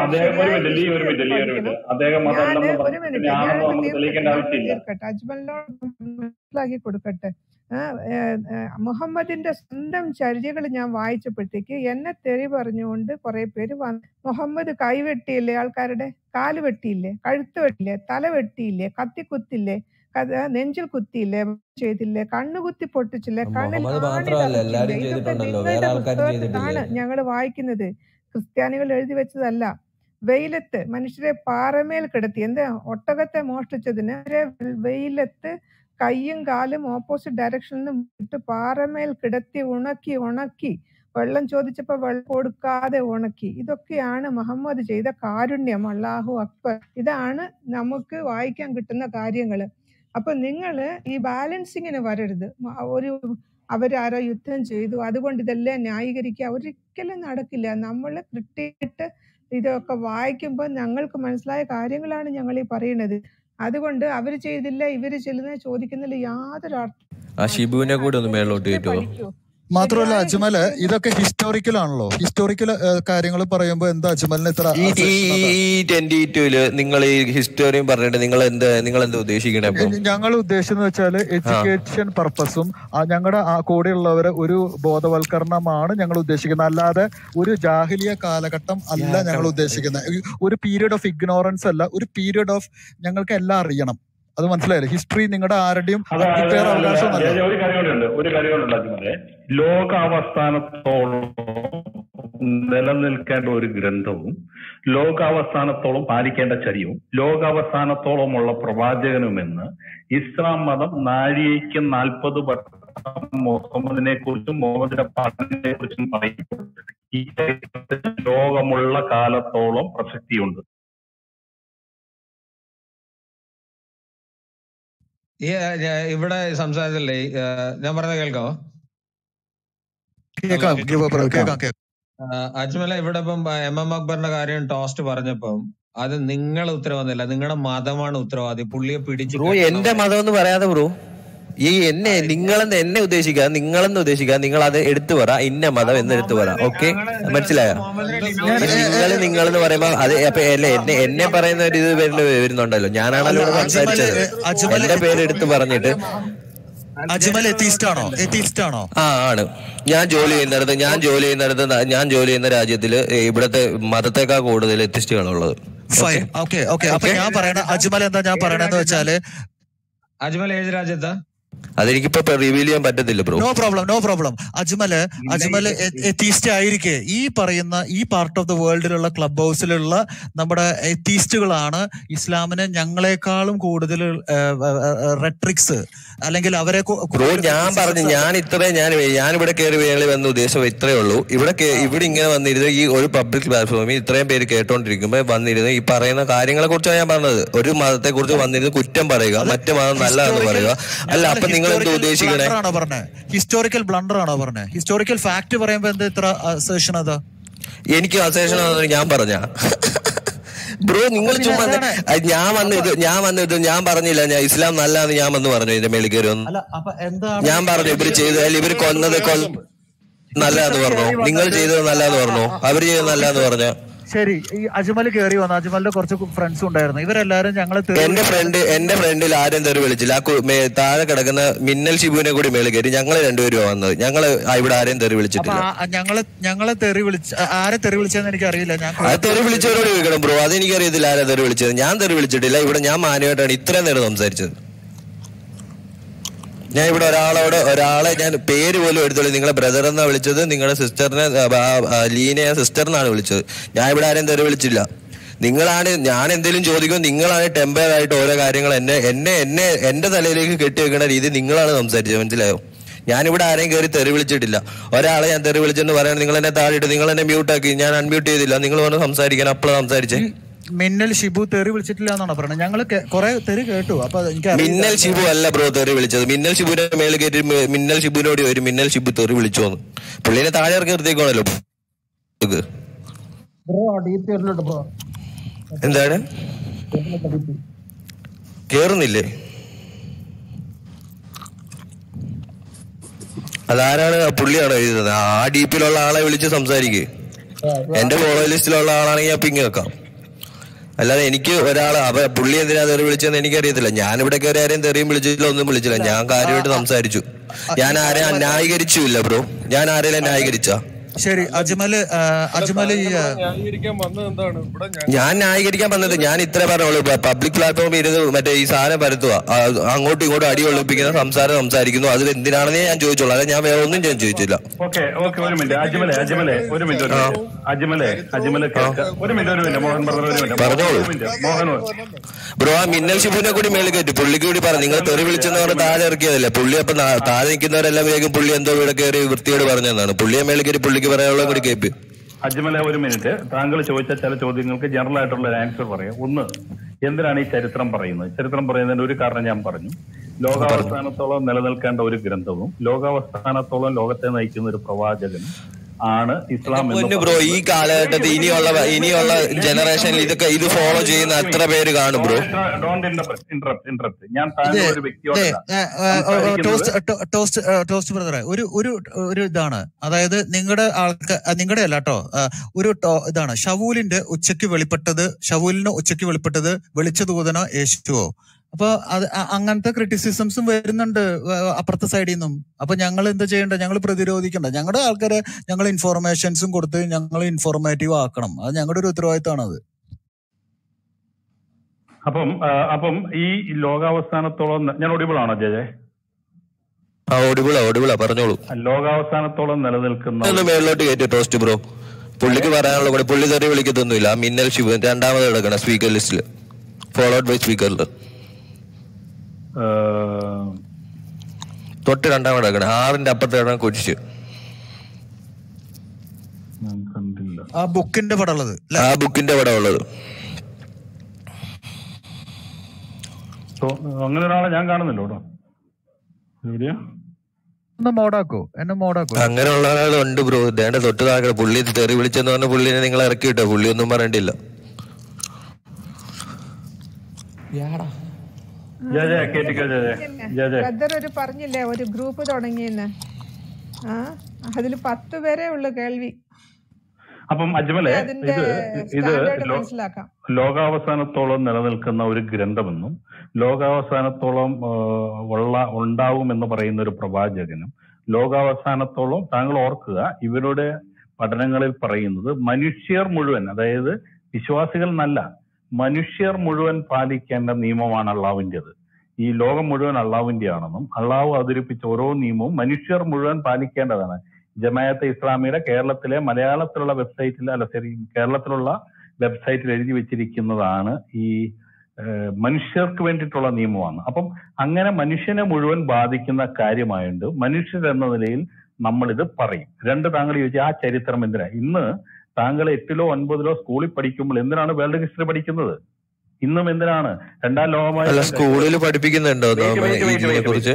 അജ്മലിനോട് മനസ്സിലാക്കി കൊടുക്കട്ടെ. മുഹമ്മദിന്റെ സ്വന്തം ചര്യകൾ ഞാൻ വായിച്ചപ്പോഴത്തേക്ക് എന്നെ തെറി പറഞ്ഞുകൊണ്ട് കുറെ പേര് വന്നു. മുഹമ്മദ് കൈവെട്ടിയില്ലേ, ആൾക്കാരുടെ കാല് വെട്ടിയില്ലേ, കഴുത്ത് വെട്ടിയില്ലേ, തല വെട്ടിയില്ലേ, കത്തിക്കുത്തില്ലേ, നെഞ്ചിൽ കുത്തിയില്ലേ, ചെയ്തില്ലേ, കണ്ണുകുത്തി പൊട്ടിച്ചില്ലേ, കണ്ണിൽ ആണ് ഞങ്ങൾ വായിക്കുന്നത്. ക്രിസ്ത്യാനികൾ എഴുതി വെച്ചതല്ല. വെയിലത്ത് മനുഷ്യരെ പാറമേൽ കിടത്തി, എന്താ ഒട്ടകത്തെ മോഷ്ടിച്ചതിന് വെയിലത്ത് കയ്യും കാലും ഓപ്പോസിറ്റ് ഡയറക്ഷനിൽ നിന്ന് വിട്ട് പാറമേൽ കിടത്തി ഉണക്കി ഉണക്കി വെള്ളം ചോദിച്ചപ്പോ വെള്ളം കൊടുക്കാതെ ഉണക്കി. ഇതൊക്കെയാണ് മുഹമ്മദ് ചെയ്ത കാരുണ്യം. അല്ലാഹു അക്ബർ. ഇതാണ് നമുക്ക് വായിക്കാൻ കിട്ടുന്ന കാര്യങ്ങള്. അപ്പൊ നിങ്ങള് ഈ ബാലൻസിങ്ങിന് വരരുത്. ഒരു അവരാരോ യുദ്ധം ചെയ്തു അതുകൊണ്ട് ഇതെല്ലാം ന്യായീകരിക്കുക ഒരിക്കലും നടക്കില്ല. നമ്മൾ കൃത്യമായിട്ട് ഇതൊക്കെ വായിക്കുമ്പോൾ ഞങ്ങൾക്ക് മനസ്സിലായ കാര്യങ്ങളാണ് ഞങ്ങൾ ഈ പറയുന്നത്. അതുകൊണ്ട് അവര് ചെയ്തില്ല ഇവര് ചെല്ലുന്ന ചോദിക്കുന്നതിൽ യാതൊരു അർത്ഥം. ആ ഷിബുവിനെ കൂടെ ഒന്ന് മേലോട്ട് കയറ്റുമോ? മാത്രമല്ല അജ്മല് ഇതൊക്കെ ഹിസ്റ്റോറിക്കൽ ആണല്ലോ. ഹിസ്റ്റോറിക്കൽ കാര്യങ്ങൾ പറയുമ്പോ എന്താ അജ്മലിന് ഇത്ര ഈ ട്വന്റി ടൂല് നിങ്ങൾ ഈ ഹിസ്റ്റോറിയും പറഞ്ഞിട്ട് നിങ്ങൾ എന്ത് നിങ്ങൾ എന്താ ഉദ്ദേശിക്കണേ? ഞങ്ങൾ ഉദ്ദേശിച്ചെന്ന് വെച്ചാല് എഡ്യൂക്കേഷൻ പർപ്പസും ഞങ്ങളുടെ ആ കൂടെയുള്ളവരെ ഒരു ബോധവൽക്കരണമാണ് ഞങ്ങൾ ഉദ്ദേശിക്കുന്നത്. അല്ലാതെ ഒരു ജാഹിലിയ കാലഘട്ടം അല്ല ഞങ്ങൾ ഉദ്ദേശിക്കുന്നത്. ഒരു പീരിയഡ് ഓഫ് ഇഗ്നോറൻസ് അല്ല, ഒരു പീരിയഡ് ഓഫ് ഞങ്ങൾക്ക് എല്ലാം അറിയണം. അത് മനസ്സിലായില്ലേ? ഹിസ്റ്ററി നിങ്ങളുടെ ആരുടെയും അവകാശം ഒരു കാര്യങ്ങളുണ്ട് ഒരു കാര്യങ്ങളുണ്ട് അജ്മലെ. ലോകാവസാനത്തോളം നിലനിൽക്കേണ്ട ഒരു ഗ്രന്ഥവും ലോകാവസാനത്തോളം പാലിക്കേണ്ട ചര്യവും ലോകാവസാനത്തോളമുള്ള പ്രവാചകനുമെന്ന് ഇസ്ലാം മതം നാഴികയ്ക്ക് നാൽപ്പത് വട്ടം മുഹമ്മദിനെ കുറിച്ചും മുഹമ്മദിന്റെ പാട്ടിനെ കുറിച്ചും പറയുമ്പോൾ ഈ ലോകമുള്ള കാലത്തോളം പ്രസക്തിയുണ്ട്. ഈ ഇവിടെ സംസാരത്തില്ലേ ഞാൻ പറഞ്ഞത് കേൾക്കാവോ? അജ്മല ഇവിടെ ഇപ്പം എം എം അക്ബറിന്റെ കാര്യം ടോസ്റ്റ് പറഞ്ഞപ്പം അത് നിങ്ങൾ ഉത്തരവാദില്ല, നിങ്ങളുടെ മതമാണ് ഉത്തരവാദി. പുള്ളിയെ പിടിച്ചു. ബ്രോ എന്റെ മതം എന്ന് പറയാതെ ബ്രോ, ഈ എന്നെ നിങ്ങളെന്ന് എന്നെ ഉദ്ദേശിക്കുക, നിങ്ങളെന്ന് ഉദ്ദേശിക്കുക, നിങ്ങൾ അത് എടുത്തു പറ, ഇന്ന മതം എന്ന് എടുത്തു പറ. ഓക്കെ, മനസ്സിലായോ? നിങ്ങൾ നിങ്ങളെന്ന് പറയുമ്പോ അത് അപ്പൊ അല്ലെ എന്നെ എന്നെ പറയുന്ന ഒരു ഇത് വരുന്നുണ്ടല്ലോ. ഞാനാണല്ലോ ഇവിടെ സംസാരിച്ചത്. എന്റെ പേര് എടുത്ത് പറഞ്ഞിട്ട് അജ്മൽ എത്തീസ്റ്റ് ആണോ? എത്തീസ്റ്റ് ആണോ? ആ ആണ്. ഞാൻ ജോലി ചെയ്യുന്നിടത്ത് ഞാൻ ജോലി ചെയ്യുന്നിടത്ത് ഞാൻ ജോലി ചെയ്യുന്ന രാജ്യത്തില് ഇവിടത്തെ മതത്തെക്കാൾ കൂടുതൽ എത്തിസ്റ്റുകളുള്ളത്. Fine, okay okay. അപ്പൊ ഞാൻ പറയണ അജ്മൽ എന്താ ഞാൻ പറയണെന്ന് വെച്ചാല്, അജ്മൽ ഏത് രാജ്യത്താ? അതെനിക്കിപ്പോ റിവീൽ ചെയ്യാൻ പറ്റത്തില്ല bro. No problem no problem. Ajmal Ajmal atheist ആയിരിക്കെ ഈ പറയുന്ന ഈ പാർട്ട് ഓഫ് ദ വേൾഡിലുള്ള ക്ലബ് ഹൗസിലുള്ള നമ്മുടെ എത്തീസ്റ്റുകളാണ് ഇസ്ലാമിനെ ഞങ്ങളെക്കാളും കൂടുതൽ റെട്രിക്സ് അല്ലെങ്കിൽ അവരെ. ബ്രോ ഞാൻ പറഞ്ഞു ഞാൻ ഇത്രേ ഞാൻ ഞാനിവിടെ കയറി വേളി വന്ന ഉദ്ദേശം ഇത്രേ ഉള്ളൂ. ഇവിടെ ഇവിടെ ഇങ്ങനെ വന്നിരുന്ന് ഈ ഒരു പബ്ലിക് പ്ലാറ്റ്ഫോമിൽ ഇത്രയും പേര് കേട്ടോണ്ടിരിക്കുമ്പോ വന്നിരുന്ന് ഈ പറയുന്ന കാര്യങ്ങളെ കുറിച്ചാണ് ഞാൻ പറഞ്ഞത്. ഒരു മതത്തെ കുറിച്ച് വന്നിരുന്ന് കുറ്റം പറയുക, മറ്റു മതം നല്ലതെന്ന് പറയുക. അല്ല അപ്പൊ നിങ്ങൾ എന്ത് ഉദ്ദേശിക്കണേ? ഹിസ്റ്റോറിക്കൽ ബ്ലണ്ടർ ആണോ പറഞ്ഞത്? ഹിസ്റ്റോറിക്കൽ ഫാക്ട് പറയുമ്പോ എന്താ ഇത്ര അസേഷൻ? അതാ എനിക്ക് അസേഷൻ ഞാൻ പറഞ്ഞ ബ്രോ. നിങ്ങൾ ചുമ്മാ ഞാൻ വന്ന് ഇത് ഞാൻ വന്ന് ഇത് ഞാൻ പറഞ്ഞില്ല ഞാൻ ഇസ്ലാം നല്ലതെന്ന് ഞാൻ വന്ന് പറഞ്ഞു. ഇതിന്റെ മേളിൽ കയറി വന്നു ഞാൻ പറഞ്ഞു ഇവര് ചെയ്താൽ ഇവര് കൊന്നത് കൊ നല്ലതെന്ന് പറഞ്ഞു. നിങ്ങൾ ചെയ്തത് നല്ലതെന്ന് പറഞ്ഞു, അവര് ചെയ്തത് നല്ലതെന്ന് പറഞ്ഞു. ശരി, ഈ അജ്മൽ കയറി വന്നു. അജ്മലിന്റെ കുറച്ച് ഫ്രണ്ട്സ് ഉണ്ടായിരുന്നു. ഇവരെല്ലാരും ഞങ്ങള് എന്റെ ഫ്രണ്ട് എന്റെ ഫ്രണ്ടിൽ ആരും തെറി വിളിച്ചില്ല. ആ താഴെ കിടക്കുന്ന മിന്നൽ ഷിബുവിനെ കൂടി മേളിൽ കയറി ഞങ്ങള് രണ്ടുപേരും വന്നത്. ഞങ്ങള് ഇവിടെ ആരെയും തെറി വിളിച്ചിട്ടില്ല. ഞങ്ങള് ഞങ്ങളെ തെറി വിളിച്ച ആരെ തെറി വിളിച്ചതെന്ന് എനിക്ക് അറിയില്ല. ഞാൻ തെറി വിളിച്ചവരോട് ചോദിക്കണം ബ്രോ, അതെനിക്കറിയത്തില്ല ആരാ തെറി വിളിച്ചത്. ഞാൻ തെറി വിളിച്ചിട്ടില്ല. ഇവിടെ ഞാൻ മാന്യമായിട്ടാണ് ഇത്രയും നേരം സംസാരിച്ചത്. ഞാൻ ഇവിടെ ഒരാളോട് ഒരാളെ ഞാൻ പേര് പോലും എടുത്തോളൂ. നിങ്ങളെ ബ്രദർ എന്നാ വിളിച്ചത്, നിങ്ങളുടെ സിസ്റ്ററിനെ ലീനയെ സിസ്റ്ററിനാണ് വിളിച്ചത്. ഞാൻ ഇവിടെ ആരെയും തെറി വിളിച്ചില്ല. നിങ്ങളാണ് ഞാൻ എന്തെങ്കിലും ചോദിക്കുമ്പോൾ നിങ്ങളാണ് ടെമ്പററി ആയിട്ട് ഓരോ കാര്യങ്ങൾ എന്നെ എന്നെ എന്നെ എന്റെ തലയിലേക്ക് കെട്ടി വെക്കുന്ന രീതി നിങ്ങളാണ് സംസാരിച്ചത്. മനസ്സിലായോ? ഞാനിവിടെ ആരെയും കയറി തെറി വിളിച്ചിട്ടില്ല. ഒരാളെ ഞാൻ തെറി വിളിച്ചെന്ന് പറയണം നിങ്ങൾ എന്നെ താഴെ ഇട്ട്, നിങ്ങൾ എന്നെ മ്യൂട്ടാക്കി, ഞാൻ അൺമ്യൂട്ട് ചെയ്തില്ല. നിങ്ങൾ പറഞ്ഞ് സംസാരിക്കാൻ അപ്പോഴാണ് സംസാരിച്ചേ. മിന്നൽ ഷിബു തെറി വിളിച്ചിട്ടില്ല എന്നാണ് പറയുന്നത്. ഞങ്ങള് കുറെ തെറി കേട്ടു. അപ്പൊ എനിക്ക് മിന്നൽ ഷിബു അല്ല ബ്രോ തെറി വിളിച്ചത്. മിന്നൽ ഷിബുവിന്റെ മേളിൽ കയറ്റി മിന്നൽ ഷിബുവിനോട് വരും മിന്നൽ ഷിബു തെറി വിളിച്ചോന്ന്. പുള്ളിനെ താഴെ ഇറക്കി നിർത്തിക്കോണല്ലോ. എന്താണ് കേറുന്നില്ലേ? അതാരാണ്? പുള്ളിയാണോ എഴുതുന്നത്? ആ ഡി പിയിലുള്ള ആളെ വിളിച്ച് സംസാരിക്കുക. എന്റെ ഫോളോ ലിസ്റ്റിലുള്ള ആളാണെങ്കിൽ ഞാൻ പിങ് വെക്കാം. അല്ലാതെ എനിക്ക് ഒരാൾ അവ പുള്ളി എന്തിനാ തെറി വിളിച്ചതെന്ന് എനിക്കറിയത്തില്ല. ഞാനിവിടെ കയറി ആരെയും തെറിയും വിളിച്ചില്ല, ഒന്നും വിളിച്ചില്ല. ഞാൻ കാര്യമായിട്ട് സംസാരിച്ചു. ഞാൻ ആരെയും ന്യായീകരിച്ചില്ല ബ്രോ. ഞാൻ ആരെയും ന്യായീകരിച്ചാ? ശരി, അജ്മല് അജ്മല് ഞാൻ ന്യായീകരിക്കാൻ വന്നത് ഞാൻ ഇത്ര പറഞ്ഞോളൂ. പബ്ലിക് പ്ലാറ്റ്ഫോമിൽ ഇരുന്ന് മറ്റേ ഈ സാധനം പരത്തുക, അങ്ങോട്ടും ഇങ്ങോട്ടും അടി ഒളിപ്പിക്കുന്ന സംസാരം സംസാരിക്കുന്നു. അതിൽ എന്തിനാണെന്നേ ഞാൻ ചോദിച്ചോളൂ. അതെ, ഞാൻ വേറെ ഒന്നും ഞാൻ ചോദിച്ചില്ല. ഓക്കെ ഓക്കെ ഒരു മിനിറ്റ് അജ്മലെ അജ്മലെ ഒരു മിനിറ്റ് അജ്മലെ അജ്മലെ ഒരു മിനിറ്റ് ഒരു മിനിറ്റ് മോഹൻ ബ്രദർ ഒരു മിനിറ്റ് പറഞ്ഞോളൂ. മോഹൻ ബ്രോ ആ മിന്നൽ ഷിബുവിനെ കൂടി മേളിൽ കയറ്റി പുള്ളിക്ക് കൂടി പറഞ്ഞു. നിങ്ങൾ തെറി വിളിച്ചെന്നവരെ താഴെ ഇറക്കിയതല്ലേ പുള്ളി. അപ്പൊ താഴെ നിൽക്കുന്നവരെല്ലാം വേഗം പുള്ളി എന്തോ ഇവിടെ കയറി വൃത്തിയോട് പറഞ്ഞതാണ്. പുള്ളിയെ മേളിൽ കയറി പുള്ളിക്ക് പറയാനുള്ള കൂടി കേൾപ്പ്. അജ്മല ഒരു മിനിറ്റ്, താങ്കൾ ചോദിച്ച ചില ചോദ്യങ്ങൾക്ക് ജനറൽ ആയിട്ടുള്ള ഒരു ആൻസർ പറയാം. ഒന്ന്, എന്തിനാണ് ഈ ചരിത്രം പറയുന്നത്? ചരിത്രം പറയുന്നതിന്റെ ഒരു കാരണം ഞാൻ പറഞ്ഞു. ലോകാവസ്ഥാനത്തോളം നിലനിൽക്കേണ്ട ഒരു ഗ്രന്ഥവും ലോകാവസ്ഥാനത്തോളം ലോകത്തെ നയിക്കുന്ന ഒരു പ്രവാചകനും ആണ് ഇസ്ലാം എന്ന് പൊന്നു ബ്രോ, ഈ കാലഘട്ടത്തിൽ ഇനിയുള്ള ഇനിയുള്ള ജനറേഷനിൽ ഇതൊക്കെ ഇത് ഫോളോ ചെയ്യുന്ന എത്ര പേര് കാണും ബ്രോ? ഡോണ്ട് ഇന്ററപ്റ്റ് ഇന്ററപ്റ്റ് ഞാൻ താങ്കൾ ഒരു വ്യക്തിയോട് ടോസ്റ്റ് ടോസ്റ്റ് ബ്രദറെ ഒരു ഒരു ഒരു ഇതാണ്, അതായത് നിങ്ങളുടെ ആൾക്കാർ നിങ്ങളുടെ അല്ല കേട്ടോ, ഒരു ഇതാണ് ഷവൂലിന്റെ ഉച്ചയ്ക്ക് വെളിപ്പെട്ടത്, ഷവൂലിന് ഉച്ചയ്ക്ക് വെളിപ്പെട്ടത് വെളിച്ച ദൂതനോ യേശുവോ? അപ്പൊ അത് അങ്ങനത്തെ ക്രിറ്റിസിസംസും വരുന്നുണ്ട് അപ്പുറത്തെ സൈഡിൽ നിന്നും. അപ്പൊ ഞങ്ങൾ എന്താ ചെയ്യണ്ട? ഞങ്ങൾ പ്രതിരോധിക്കണ്ട. ഞങ്ങളുടെ ആൾക്കാരെ ഞങ്ങൾ ഇൻഫോർമേഷൻസും കൊടുത്ത് ഞങ്ങൾ ഇൻഫോർമേറ്റീവ് ആക്കണം. അത് ഞങ്ങളുടെ ഒരു ഉത്തരവാദിത്തമാണ് അത്. അപ്പം അപ്പം ഈ ലോകാവസാനത്തോളം ഞാൻ ഒടിബിളാണോ ജയ? ഓടിബിളാ ഓടിബിളാ പറഞ്ഞോളൂ. ലോകാവസാനത്തോളം നിലനിൽക്കുന്ന മേളിലോട്ട് കയറ്റി ടോസ്റ്റ് ബ്രോ. പുള്ളിക്ക് പറയാനുള്ള കൂടെ പുള്ളി തെറി വിളിക്കത്തൊന്നുമില്ല. മിന്നൽ ശിവൻ രണ്ടാമത് കിടക്കണം സ്പീക്കർ ലിസ്റ്റില്, ഫോളോഡ് ബൈ സ്പീക്കറിൽ തൊട്ട് രണ്ടാമത് കിടക്കണം. ആറിന്റെ അപ്പുറത്ത് കിടക്കണം കുരിശ്. ആ ബുക്കിന്റെ പടം ഉള്ളത്, ആ ബുക്കിന്റെ പടം ഉള്ളത്. അങ്ങനെ ഒരാളെ ഞാൻ കാണുന്നില്ല കേട്ടോ. മോഡാക്കോ എന്നെ മോഡാക്കോ അങ്ങനെയുള്ള ആളുണ്ട് ബ്രോ. ദേണ്ട തൊട്ട് താഴെ പുള്ളി തെറി വിളിച്ചെന്ന് പറഞ്ഞ പുള്ളിനെ നിങ്ങൾ ഇറക്കി വിട്ടോ? പുള്ളി ഒന്നും പറയണ്ടില്ല. ബ്രദർ ഒരു പറഞ്ഞില്ലേ ഒരു ഗ്രൂപ്പ് തുടങ്ങിയെന്ന്, ആ അതില് പത്ത് പേരേ ഉള്ളു കേൾവി. അപ്പം അജ്മലെ ഇത് ഇത് മനസ്സിലാക്കാം. ലോകാവസാനത്തോളം നിലനിൽക്കുന്ന ഒരു ഗ്രന്ഥമെന്നും ലോകാവസാനത്തോളം ഉള്ള ഉണ്ടാവുമെന്ന് പറയുന്ന ഒരു പ്രവാചകനും ലോകാവസാനത്തോളം താങ്കൾ ഓർക്കുക, ഇവരുടെ പഠനങ്ങളിൽ പറയുന്നത് മനുഷ്യർ മുഴുവൻ, അതായത് വിശ്വാസികൾ എന്നല്ല, മനുഷ്യർ മുഴുവൻ പാലിക്കേണ്ട നിയമമാണ് അള്ളാഹുവിൻ്റെത്. ഈ ലോകം മുഴുവൻ അള്ളാഹുവിന്റെ ആണെന്നും അള്ളാഹു അവതരിപ്പിച്ച ഓരോ നിയമവും മനുഷ്യർ മുഴുവൻ പാലിക്കേണ്ടതാണ്. ജമാഅത്തെ ഇസ്ലാമിയുടെ കേരളത്തിലെ മലയാളത്തിലുള്ള വെബ്സൈറ്റിൽ അല്ല ശരി കേരളത്തിലുള്ള വെബ്സൈറ്റിൽ എഴുതി വെച്ചിരിക്കുന്നതാണ് ഈ മനുഷ്യർക്ക് വേണ്ടിയിട്ടുള്ള നിയമമാണ്. അപ്പം അങ്ങനെ മനുഷ്യനെ മുഴുവൻ ബാധിക്കുന്ന കാര്യമായുണ്ട്. മനുഷ്യരെന്ന നിലയിൽ നമ്മളിത് പറയും. രണ്ട് താങ്കൾ ചോദിച്ചാൽ ആ ചരിത്രം എന്തിനാ? ഇന്ന് താങ്കൾ എട്ടിലോ ഒൻപതിലോ സ്കൂളിൽ പഠിക്കുമ്പോൾ എന്തിനാണ് വേൾഡ് ഹിസ്റ്ററി പഠിക്കുന്നത്? ഇന്നും എന്തിനാണ് രണ്ടാം ലോകമായ സ്കൂളിൽ പഠിപ്പിക്കുന്നുണ്ടോ കുറിച്ച്?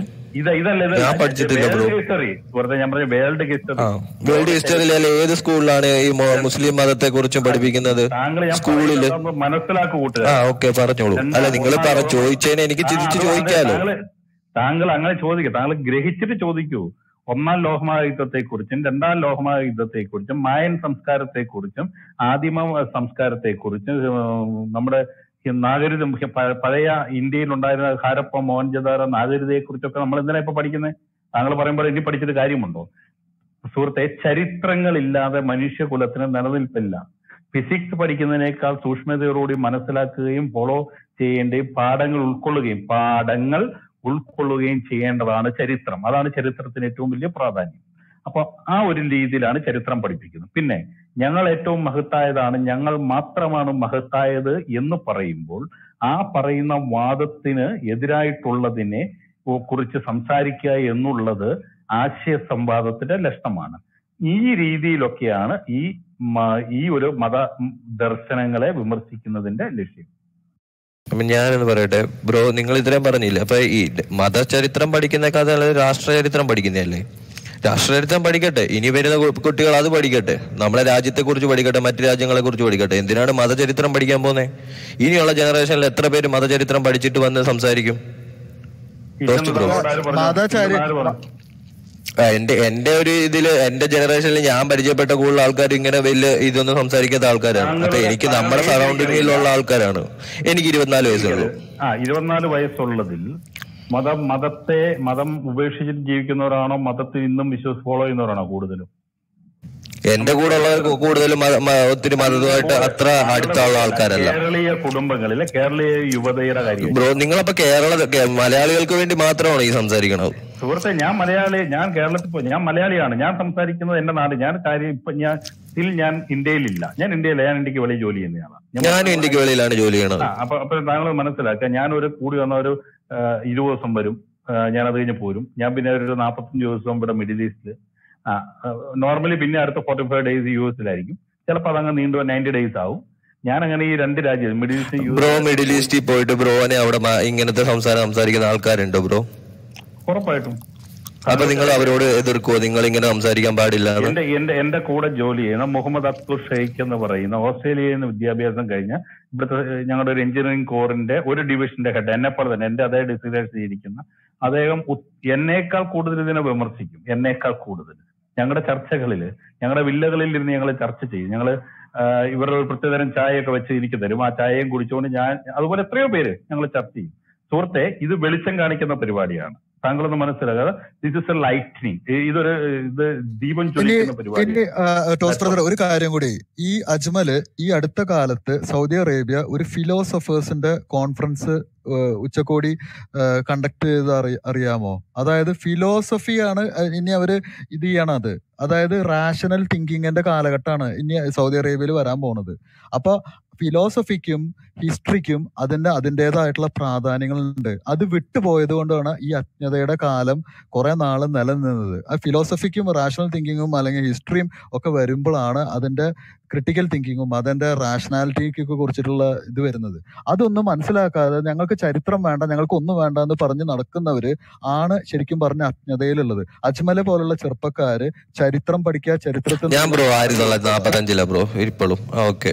വേൾഡ് ഹിസ്റ്ററി വെറുതെ ഞാൻ പറഞ്ഞ വേൾഡ് ഹിസ്റ്ററി വേൾഡ് ഹിസ്റ്ററിയിൽ ഏത് സ്കൂളിലാണ് ഈ മുസ്ലിം മതത്തെ കുറിച്ചും പഠിപ്പിക്കുന്നത്? സ്കൂളില് മനസ്സിലാക്കു കൂട്ടുക. ആ ഓക്കെ പറഞ്ഞോളൂ. അല്ല നിങ്ങൾ പറ ചോദിച്ചതിന് എനിക്ക് തിരിച്ചു ചോദിക്കാലോ. താങ്കൾ അങ്ങനെ ചോദിക്കുക, താങ്കൾ ഗ്രഹിച്ചിട്ട് ചോദിക്കൂ. ഒന്നാം ലോകമഹായുദ്ധത്തെക്കുറിച്ചും രണ്ടാം ലോകമഹായുദ്ധത്തെക്കുറിച്ചും മായൻ സംസ്കാരത്തെക്കുറിച്ചും ആദിമ സംസ്കാരത്തെക്കുറിച്ചും നമ്മുടെ നാഗരിക പഴയ ഇന്ത്യയിൽ ഉണ്ടായിരുന്ന ഹാരപ്പ മോഹൻജദാരോ നാഗരികതയെ കുറിച്ചൊക്കെ നമ്മൾ എന്തിനാ ഇപ്പൊ പഠിക്കുന്നത്? താങ്കൾ പറയുമ്പോൾ ഇനി പഠിച്ചിട്ട് കാര്യമുണ്ടോ? സുഹൃത്തെ, ചരിത്രങ്ങളില്ലാതെ മനുഷ്യകുലത്തിന് നിലനിൽപ്പില്ല. ഫിസിക്സ് പഠിക്കുന്നതിനേക്കാൾ സൂക്ഷ്മതയോടുകൂടി മനസ്സിലാക്കുകയും ഫോളോ ചെയ്യേണ്ടയും പാഠങ്ങൾ ഉൾക്കൊള്ളുകയും പാഠങ്ങൾ ഉൾക്കൊള്ളുകയും ചെയ്യേണ്ടതാണ് ചരിത്രം. അതാണ് ചരിത്രത്തിന് ഏറ്റവും വലിയ പ്രാധാന്യം. അപ്പൊ ആ ഒരു രീതിയിലാണ് ചരിത്രം പഠിപ്പിക്കുന്നത്. പിന്നെ ഞങ്ങൾ ഏറ്റവും മഹത്തായതാണ്, ഞങ്ങൾ മാത്രമാണ് മഹത്തായത് എന്ന് പറയുമ്പോൾ ആ പറയുന്ന വാദത്തിന് എതിരായിട്ടുള്ളതിനെ കുറിച്ച് സംസാരിക്കുക എന്നുള്ളത് ആശയ സംവാദത്തിന്റെ ലക്ഷണമാണ്. ഈ രീതിയിലൊക്കെയാണ് ഈ ഈ ഒരു മത ദർശനങ്ങളെ വിമർശിക്കുന്നതിന്റെ ലക്ഷ്യം. അപ്പൊ ഞാനെന്ന് പറയട്ടെ ബ്രോ, നിങ്ങൾ ഇത്രയും പറഞ്ഞില്ല. അപ്പൊ ഈ മതചരിത്രം പഠിക്കുന്ന കഥ രാഷ്ട്രചരിത്രം പഠിക്കുന്നതല്ലേ? രാഷ്ട്രചരിത്രം പഠിക്കട്ടെ, ഇനി വരുന്ന കുട്ടികൾ അത് പഠിക്കട്ടെ, നമ്മളെ രാജ്യത്തെ കുറിച്ച് പഠിക്കട്ടെ, മറ്റു രാജ്യങ്ങളെ കുറിച്ച് പഠിക്കട്ടെ. എന്തിനാണ് മതചരിത്രം പഠിക്കാൻ പോകുന്നത്? ഇനിയുള്ള ജനറേഷനിൽ എത്ര പേര് മതചരിത്രം പഠിച്ചിട്ട് വന്ന് സംസാരിക്കും? എന്റെ എന്റെ ഒരു ഇതില് എന്റെ ജനറേഷനിൽ ഞാൻ പരിചയപ്പെട്ട കൂടുതൽ ആൾക്കാർ ഇങ്ങനെ വലിയ ഇതൊന്നും സംസാരിക്കാത്ത ആൾക്കാരാണ്. അപ്പൊ എനിക്ക് നമ്മുടെ സറൗണ്ടിങ്ങിലുള്ള ആൾക്കാരാണ്. എനിക്ക് ഇരുപത്തിനാല് വയസ്സുള്ളൂ. ആ ഇരുപത്തിനാല് വയസ്സുള്ളതിൽ മതം മതത്തെ മതം ഉപേക്ഷിച്ചിട്ട് ജീവിക്കുന്നവരാണോ മതത്തിൽ ഇന്നും വിശ്വസ് ഫോളോ ചെയ്യുന്നവരാണോ കൂടുതലും? എന്റെ കൂടെ ഉള്ളവർ കൂടുതലും ഒത്തിരി മതവുമായിട്ട് അത്ര അടുത്തുള്ള ആൾക്കാരല്ല. കേരളീയ കുടുംബങ്ങളിലെ കേരളീയ യുവതയുടെ കാര്യം ബ്രോ, നിങ്ങളപ്പോ കേരള മലയാളികൾക്ക് വേണ്ടി മാത്രമാണ് ഈ സംസാരിക്കണത്? സുഹൃത്തെ, ഞാൻ മലയാളി, ഞാൻ കേരളത്തിൽ പോയി, ഞാൻ മലയാളിയാണ്. ഞാൻ സംസാരിക്കുന്നത് എന്റെ നാട്. ഞാൻ കാര്യം ഇപ്പൊ ഞാൻ സ്റ്റിൽ ഞാൻ ഇന്ത്യയിലില്ല. ഞാൻ ഇന്ത്യയില്ല, ഞാൻ ഇന്ത്യക്ക് വെളിയിൽ ജോലി ചെയ്യുന്നതാണ്. ഞാനും ഇന്ത്യക്ക് വെളിയിലാണ് ജോലി ചെയ്യണത്. അപ്പൊ അപ്പൊ താങ്കൾ മനസ്സിലാക്കുക, ഞാനൊരു കൂടി വന്ന ഒരു ഇരുപത് ദിവസം വരും, ഞാൻ അത് കഴിഞ്ഞ് പോരും. ഞാൻ പിന്നെ ഒരു നാൽപ്പത്തഞ്ച് ദിവസം ഇവിടെ മിഡിൽ ഈസ്റ്റില്, ആ നോർമലി പിന്നെ അടുത്ത ഫോർട്ടി ഫൈവ് ഡേയ്സ് യു എസിലായിരിക്കും. ചിലപ്പോൾ അതങ്ങ് നീണ്ടു നയൻറ്റി ഡേയ്സ് ആവും. ഞാൻ അങ്ങനെ ഈ രണ്ട് രാജ്യം മിഡിൽ ഈസ്റ്റ് ബ്രോ മിഡിൽ ഈസ്റ്റിൽ പോയിട്ട് ബ്രോനെ അവിടെ ഇങ്ങനത്തെ സംസാരം സംസാരിക്കുന്ന ആൾക്കാരുണ്ടോ ബ്രോ? ഉറപ്പായിട്ടും. അപ്പൊ നിങ്ങൾ അവരോട് എതിർക്കുവോ? നിങ്ങൾ ഇങ്ങനെ സംസാരിക്കാൻ പാടില്ല? എന്റെ എന്റെ എന്റെ കൂടെ ജോലി ചെയ്യുന്ന മുഹമ്മദ് അബ്ദുൾ ഷെയ്ഖ് എന്ന് പറയുന്ന ഓസ്ട്രേലിയയിൽ നിന്ന് വിദ്യാഭ്യാസം കഴിഞ്ഞ ഇവിടുത്തെ ഞങ്ങളുടെ ഒരു എഞ്ചിനീയറിംഗ് കോറിന്റെ ഒരു ഡിവിഷന്റെ ഹെഡ്, എന്നെപ്പോലെ തന്നെ എന്റെ അതേ ഡിസിഗ്നേഷൻ ഇരിക്കുന്ന അദ്ദേഹം എന്നേക്കാൾ കൂടുതൽ ഇതിനെ വിമർശിക്കും. എന്നേക്കാൾ കൂടുതൽ ഞങ്ങളുടെ ചർച്ചകളിൽ, ഞങ്ങളുടെ വില്ലകളിൽ ഇരുന്ന് ഞങ്ങൾ ചർച്ച ചെയ്യും. ഞങ്ങള് ഇവരുടെ ഒരു പ്രത്യേകതരം ചായയൊക്കെ വെച്ച് എനിക്ക് തരും. ആ ചായയും കുടിച്ചുകൊണ്ട് ഞാൻ, അതുപോലെ എത്രയോ പേര് ഞങ്ങൾ ചർച്ച ചെയ്യും. സുഹൃത്തെ, ഇത് വെളിച്ചം കാണിക്കുന്ന പരിപാടിയാണ്. താങ്കളൊന്ന് മനസ്സിലാകാതെ, ദിസ് ഇസ് എ ലൈറ്റ്നിങ്, ഇതൊരു ഇത് ദീപം ചൊലിക്കുന്ന പരിപാടി. ഒരു കാര്യം കൂടി, ഈ അജ്മല് ഈ അടുത്ത കാലത്ത് സൗദി അറേബ്യ ഒരു ഫിലോസഫേഴ്സിന്റെ കോൺഫറൻസ് ഉച്ചകോടി കണ്ടക്ട് ചെയ്ത് അറി അറിയാമോ? അതായത് ഫിലോസഫിയാണ് ഇനി അവര് ഇത് ചെയ്യണത്. അതായത് റാഷണൽ തിങ്കിങ്ങിന്റെ കാലഘട്ടമാണ് ഇനി സൗദി അറേബ്യയിൽ വരാൻ പോണത്. അപ്പൊ ഫിലോസഫിക്കും ഹിസ്റ്ററിക്കും അതിന്റെ അതിൻ്റെതായിട്ടുള്ള പ്രാധാന്യങ്ങളുണ്ട്. അത് വിട്ടുപോയത് കൊണ്ടാണ് ഈ അജ്ഞതയുടെ കാലം കുറെ നാള് നിലനിന്നത്. ആ ഫിലോസഫിക്കും റാഷണൽ തിങ്കിങ്ങും അല്ലെങ്കിൽ ഹിസ്റ്ററിയും ഒക്കെ വരുമ്പോഴാണ് അതിന്റെ ക്രിട്ടിക്കൽ തിങ്കിങ്ങും അതിന്റെ റാഷണാലിറ്റിക്കൊക്കെ കുറിച്ചിട്ടുള്ള ഇത് വരുന്നത്. അതൊന്നും മനസ്സിലാക്കാതെ ഞങ്ങൾക്ക് ചരിത്രം വേണ്ട, ഞങ്ങൾക്ക് ഒന്നും വേണ്ട എന്ന് പറഞ്ഞ് നടക്കുന്നവര് ആണ് ശരിക്കും പറഞ്ഞ അജ്ഞതയിലുള്ളത്. അജ്മലെ പോലുള്ള ചെറുപ്പക്കാര് ചരിത്രം പഠിക്കുക, ചരിത്രത്തിൽ ഞാൻ ബ്രോ ആയിരത്തി തൊള്ളായിരത്തി നാപ്പത്തി അഞ്ചിലാ ബ്രോ ഇപ്പോഴും. ഓക്കെ,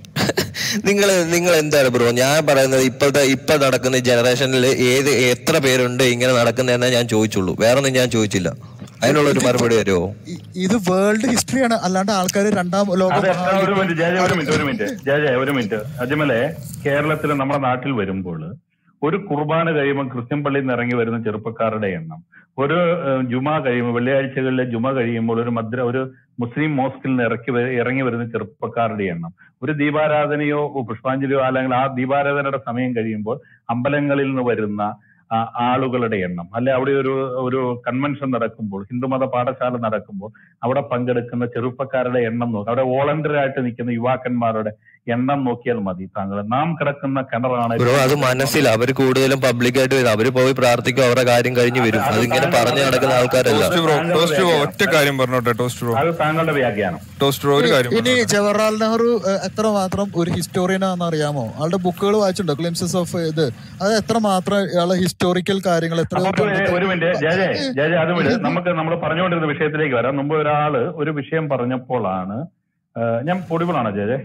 നിങ്ങൾ നിങ്ങൾ എന്താണ് ബ്രോ ഞാൻ പറയുന്നത്? ഇപ്പോഴത്തെ ഇപ്പൊ നടക്കുന്ന ജനറേഷനിൽ ഏത് എത്ര പേരുണ്ട് ഇങ്ങനെ നടക്കുന്നതെന്നേ ഞാൻ ചോദിച്ചുള്ളൂ, വേറെ ഒന്നും ഞാൻ ചോദിച്ചില്ല. അതിനുള്ള ഒരു മറുപടി വരുമോ? ഇത് വേൾഡ് ഹിസ്റ്ററിയാണ്, അല്ലാണ്ട് ആൾക്കാർ രണ്ടാം ലോകം. ഒരു മിനിറ്റ് ജയ ഒരു മിനിറ്റ് ഒരു മിനിറ്റ് ജയ ജയ ഒരു മിനിറ്റ് അജ്മലെ, കേരളത്തിൽ നമ്മുടെ നാട്ടിൽ വരുമ്പോൾ ഒരു കുർബാന കഴിയുമ്പോൾ ക്രിസ്ത്യൻ പള്ളിയിൽ നിന്ന് ഇറങ്ങി വരുന്ന ചെറുപ്പക്കാരുടെ എണ്ണം, ഒരു ജുമ കഴിയുമ്പോൾ വെള്ളിയാഴ്ചകളിലെ ജുമ കഴിയുമ്പോൾ ഒരു മദ്ര ഒരു മുസ്ലിം മോസ്കിൽ നിന്ന് ഇറക്കി ഇറങ്ങി വരുന്ന ചെറുപ്പക്കാരുടെ എണ്ണം, ഒരു ദീപാരാധനയോ പുഷ്പാഞ്ജലിയോ അല്ലെങ്കിൽ ആ ദീപാരാധനയുടെ സമയം കഴിയുമ്പോൾ അമ്പലങ്ങളിൽ നിന്ന് വരുന്ന ആളുകളുടെ എണ്ണം, അല്ലെ അവിടെ ഒരു ഒരു കൺവെൻഷൻ നടക്കുമ്പോൾ, ഹിന്ദുമത പാഠശാല നടക്കുമ്പോൾ അവിടെ പങ്കെടുക്കുന്ന ചെറുപ്പക്കാരുടെ എണ്ണം നോക്കി, അവിടെ വോളണ്ടിയർ ആയിട്ട് നിൽക്കുന്ന യുവാക്കന്മാരുടെ എണ്ണം നോക്കിയാൽ മതി. താങ്കൾ നാം കിടക്കുന്ന കിണറാണ് ബ്രോ. അത് മനസ്സില്ല, അവര് കൂടുതലും പബ്ലിക്കായിട്ട് വരും, അവര് പോയി പ്രാർത്ഥിക്കും, അവരുടെ കാര്യം കഴിഞ്ഞ് വരും. അതിങ്ങനെ പറഞ്ഞു നടക്കുന്ന ആൾക്കാരല്ല. ഒറ്റ കാര്യം പറഞ്ഞോട്ടെ ടോസ്റ്റ് ബ്രോ, അത് താങ്കളുടെ വ്യാഖ്യാനം. ടോസ്റ്റ് ബ്രോ ഒരു കാര്യം, ഇനി ജവഹർലാൽ നെഹ്റു എത്രമാത്രം ഒരു ഹിസ്റ്റോറിയനാണെന്ന് അറിയാമോ? ആളുടെ ബുക്കുകൾ വായിച്ചിട്ടുണ്ടോ? ഗ്ലിംസസ് ഓഫ് ഇത്, അത് എത്രമാത്രം ഇയാളെ ഹിസ്റ്റോറിക്കൽ കാര്യങ്ങൾ എത്ര. ഒരു മിനിറ്റ് ജയ ജയ അത് വിട്, നമുക്ക് നമ്മൾ പറഞ്ഞുകൊണ്ടിരുന്ന വിഷയത്തിലേക്ക് വരാം. മുമ്പ് ഒരാള് ഒരു വിഷയം പറഞ്ഞപ്പോഴാണ് ഞാൻ പൊടികളാണ് ജയ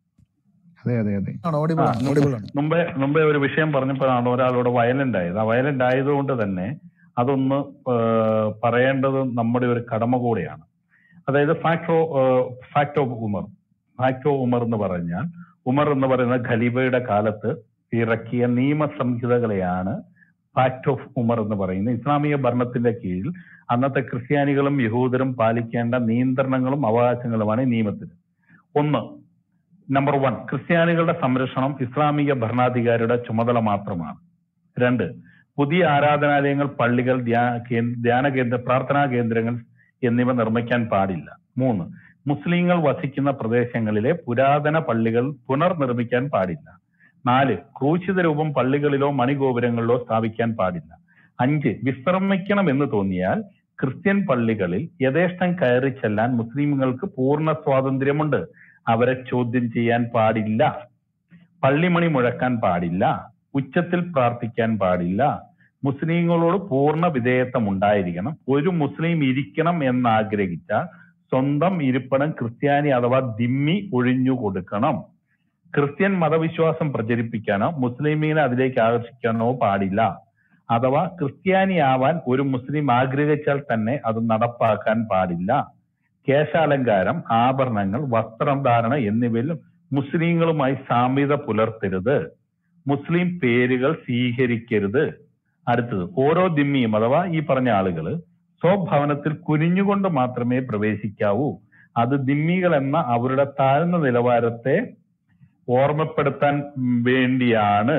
മുമ്പേ മുമ്പേ ഒരു വിഷയം പറഞ്ഞപ്പോഴാണ് ഒരാളോട് വയലന്റ് ആയത്. ആ വയലന്റ് ആയതുകൊണ്ട് തന്നെ അതൊന്ന് പറയേണ്ടത് നമ്മുടെ ഒരു കടമ കൂടെയാണ്. അതായത് pact of pact of Umar pact of Umar എന്ന് പറഞ്ഞാൽ, ഉമർ എന്ന് പറയുന്ന ഖലീഫയുടെ കാലത്ത് ഇറക്കിയ നിയമസംഹിതകളെയാണ് ഫാക്ട് ഓഫ് ഉമർ എന്ന് പറയുന്നത്. ഇസ്ലാമിക ഭരണത്തിന്റെ കീഴിൽ അന്നത്തെ ക്രിസ്ത്യാനികളും യഹൂദരും പാലിക്കേണ്ട നിയന്ത്രണങ്ങളും അവകാശങ്ങളുമാണ് ഈ നിയമത്തിൽ. ഒന്ന്, നമ്പർ വൺ, ക്രിസ്ത്യാനികളുടെ സംരക്ഷണം ഇസ്ലാമിക ഭരണാധികാരിയുടെ ചുമതല മാത്രമാണ്. രണ്ട്, പുതിയ ആരാധനാലയങ്ങൾ, പള്ളികൾ, ധ്യാന കേന്ദ്ര പ്രാർത്ഥനാ കേന്ദ്രങ്ങൾ എന്നിവ നിർമ്മിക്കാൻ പാടില്ല. മൂന്ന്, മുസ്ലിങ്ങൾ വസിക്കുന്ന പ്രദേശങ്ങളിലെ പുരാതന പള്ളികൾ പുനർനിർമ്മിക്കാൻ പാടില്ല. നാല്, ക്രൂശിത രൂപം പള്ളികളിലോ മണിഗോപുരങ്ങളിലോ സ്ഥാപിക്കാൻ പാടില്ല. അഞ്ച്, വിശ്രമിക്കണം എന്ന് തോന്നിയാൽ ക്രിസ്ത്യൻ പള്ളികളിൽ യഥേഷ്ടം കയറി ചെല്ലാൻ മുസ്ലിമുകൾക്ക് പൂർണ്ണ സ്വാതന്ത്ര്യമുണ്ട്. അവരെ ചോദ്യം ചെയ്യാൻ പാടില്ല. പള്ളിമണി മുഴക്കാൻ പാടില്ല. ഉച്ചത്തിൽ പ്രാർത്ഥിക്കാൻ പാടില്ല. മുസ്ലിങ്ങളോട് പൂർണ്ണ വിധേയത്വം ഉണ്ടായിരിക്കണം. ഒരു മുസ്ലിം ഇരിക്കണം എന്നാഗ്രഹിച്ചാൽ സ്വന്തം ഇരിപ്പിടം ക്രിസ്ത്യാനി അഥവാ ദിമ്മി ഒഴിഞ്ഞു കൊടുക്കണം. ക്രിസ്ത്യൻ മതവിശ്വാസം പ്രചരിപ്പിക്കാനോ മുസ്ലിമീനെ അതിലേക്ക് ആകർഷിക്കാനോ പാടില്ല. അഥവാ ക്രിസ്ത്യാനിയാവാൻ ഒരു മുസ്ലിം ആഗ്രഹിച്ചാൽ തന്നെ അത് നടപ്പാക്കാൻ പാടില്ല. കേശാലങ്കാരം, ആഭരണങ്ങൾ, വസ്ത്രധാരണ എന്നിവയിൽ മുസ്ലിങ്ങളുമായി സാമ്യത പുലർത്തരുത്. മുസ്ലിം പേരുകൾ സ്വീകരിക്കരുത്. അടുത്തത്, ഓരോ ദിമ്മിയും അഥവാ ഈ പറഞ്ഞ ആളുകള് സ്വഭവനത്തിൽ കുനിഞ്ഞുകൊണ്ട് മാത്രമേ പ്രവേശിക്കാവൂ. അത് ദിമ്മികൾ എന്ന അവരുടെ താഴ്ന്ന നിലവാരത്തെ ഓർമ്മപ്പെടുത്താൻ വേണ്ടിയാണ്.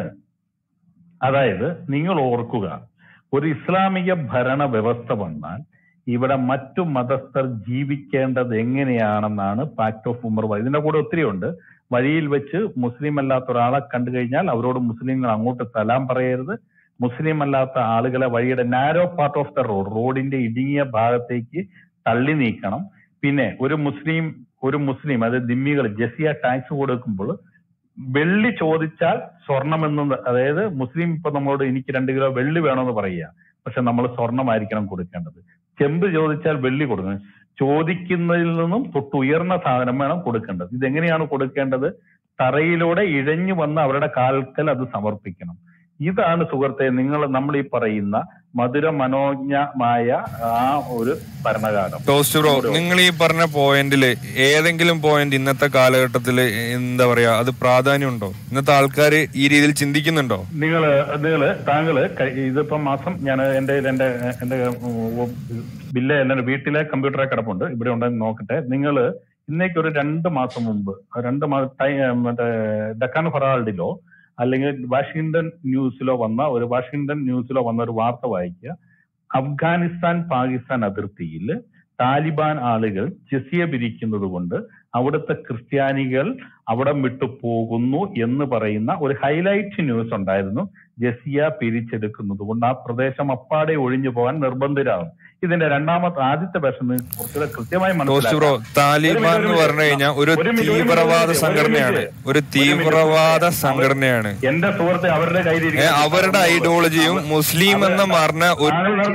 അതായത് നിങ്ങൾ ഓർക്കുക, ഒരു ഇസ്ലാമിക ഭരണ വ്യവസ്ഥ വന്നാൽ ഇവിടെ മറ്റു മതസ്ഥർ ജീവിക്കേണ്ടത് എങ്ങനെയാണെന്നാണ് പാക്ട് ഓഫ് ഉമർ. ഇതിന്റെ കൂടെ ഒത്തിരി ഉണ്ട്. വഴിയിൽ വെച്ച് മുസ്ലിം അല്ലാത്ത ഒരാളെ കണ്ടു കഴിഞ്ഞാൽ അവരോട് മുസ്ലിങ്ങൾ അങ്ങോട്ട് സലാം പറയരുത്. മുസ്ലിം അല്ലാത്ത ആളുകളെ വഴിയുടെ narrow part of the road, റോഡിന്റെ ഇടുങ്ങിയ ഭാഗത്തേക്ക് തള്ളി നീക്കണം. പിന്നെ ഒരു മുസ്ലിം ഒരു മുസ്ലിം അതായത് ദിമ്മികൾ ജസിയ ടാക്സ് കൊടുക്കുമ്പോൾ വെള്ളി ചോദിച്ചാൽ സ്വർണമെന്ന്, അതായത് മുസ്ലിം ഇപ്പൊ നമ്മളോട് എനിക്ക് രണ്ട് കിലോ വെള്ളി വേണമെന്ന് പറയുക, പക്ഷെ നമ്മൾ സ്വർണമായിരിക്കണം കൊടുക്കേണ്ടത്. ചെമ്പ് ചോദിച്ചാൽ വെള്ളി കൊടുക്കണം. ചോദിക്കുന്നതിൽ നിന്നും തൊട്ടുയർന്ന സാധനം വേണം കൊടുക്കേണ്ടത്. ഇതെങ്ങനെയാണ് കൊടുക്കേണ്ടത്? തറയിലൂടെ ഇഴഞ്ഞു വന്ന് അവരുടെ കാൽക്കൽ അത് സമർപ്പിക്കണം. ഇതാണ് സുഹൃത്തെ നിങ്ങൾ നമ്മൾ ഈ പറയുന്ന മധുര മനോജ്ഞമായ ആ ഒരു ഭരണകാലം. ടോസ്റ്റ് ബ്രോ, നിങ്ങൾ ഈ പറഞ്ഞ പോയിന്റില് ഏതെങ്കിലും പോയിന്റ് ഇന്നത്തെ കാലഘട്ടത്തില് എന്താ പറയാ അത് പ്രാധാന്യമുണ്ടോ? ഇന്നത്തെ ആൾക്കാർ ഈ രീതിയിൽ ചിന്തിക്കുന്നുണ്ടോ? നിങ്ങള് നിങ്ങള് താങ്കള് ഇതിപ്പോ മാസം ഞാൻ എന്റെ എന്റെ എന്റെ ബില്ല് എന്റെ വീട്ടിലെ കമ്പ്യൂട്ടറെ കിടപ്പുണ്ട്, ഇവിടെ ഉണ്ടെന്ന് നോക്കട്ടെ. നിങ്ങള് ഇന്നേക്ക് ഒരു രണ്ട് മാസം മുമ്പ് രണ്ട് മാസം മറ്റേ ഡക്കാൻ ഹെറാൾഡിലോ അല്ലെങ്കിൽ വാഷിംഗ്ടൺ ന്യൂസിലോ വന്ന ഒരു വാഷിംഗ്ടൺ ന്യൂസിലോ വന്ന ഒരു വാർത്ത വായിക്കുക. അഫ്ഗാനിസ്ഥാൻ പാകിസ്ഥാൻ അതിർത്തിയിൽ താലിബാൻ ആളുകൾ ജസിയ പിരിക്കുന്നത് കൊണ്ട് അവിടുത്തെ ക്രിസ്ത്യാനികൾ അവിടെ വിട്ടു പോകുന്നു എന്ന് പറയുന്ന ഒരു ഹൈലൈറ്റ് ന്യൂസ് ഉണ്ടായിരുന്നു. ജസിയ പിരിച്ചെടുക്കുന്നത് കൊണ്ട് ആ പ്രദേശം അപ്പാടെ ഒഴിഞ്ഞു പോകാൻ നിർബന്ധിതരാകും. ഇതിന്റെ രണ്ടാമത്തെ ആദ്യത്തെ വേഷം കുറച്ചുകൂടെ കൃത്യമായി മനസ്സിലാക്കാം. താലിബാൻ എന്ന് പറഞ്ഞു കഴിഞ്ഞാൽ ഒരു തീവ്രവാദ സംഘടനയാണ്, ഒരു തീവ്രവാദ സംഘടനയാണ്. എന്റെ സുഹൃത്തെ, അവരുടെ കയ്യിൽ അവരുടെ ഐഡിയോളജിയും മുസ്ലിം എന്ന് പറഞ്ഞ ഒരു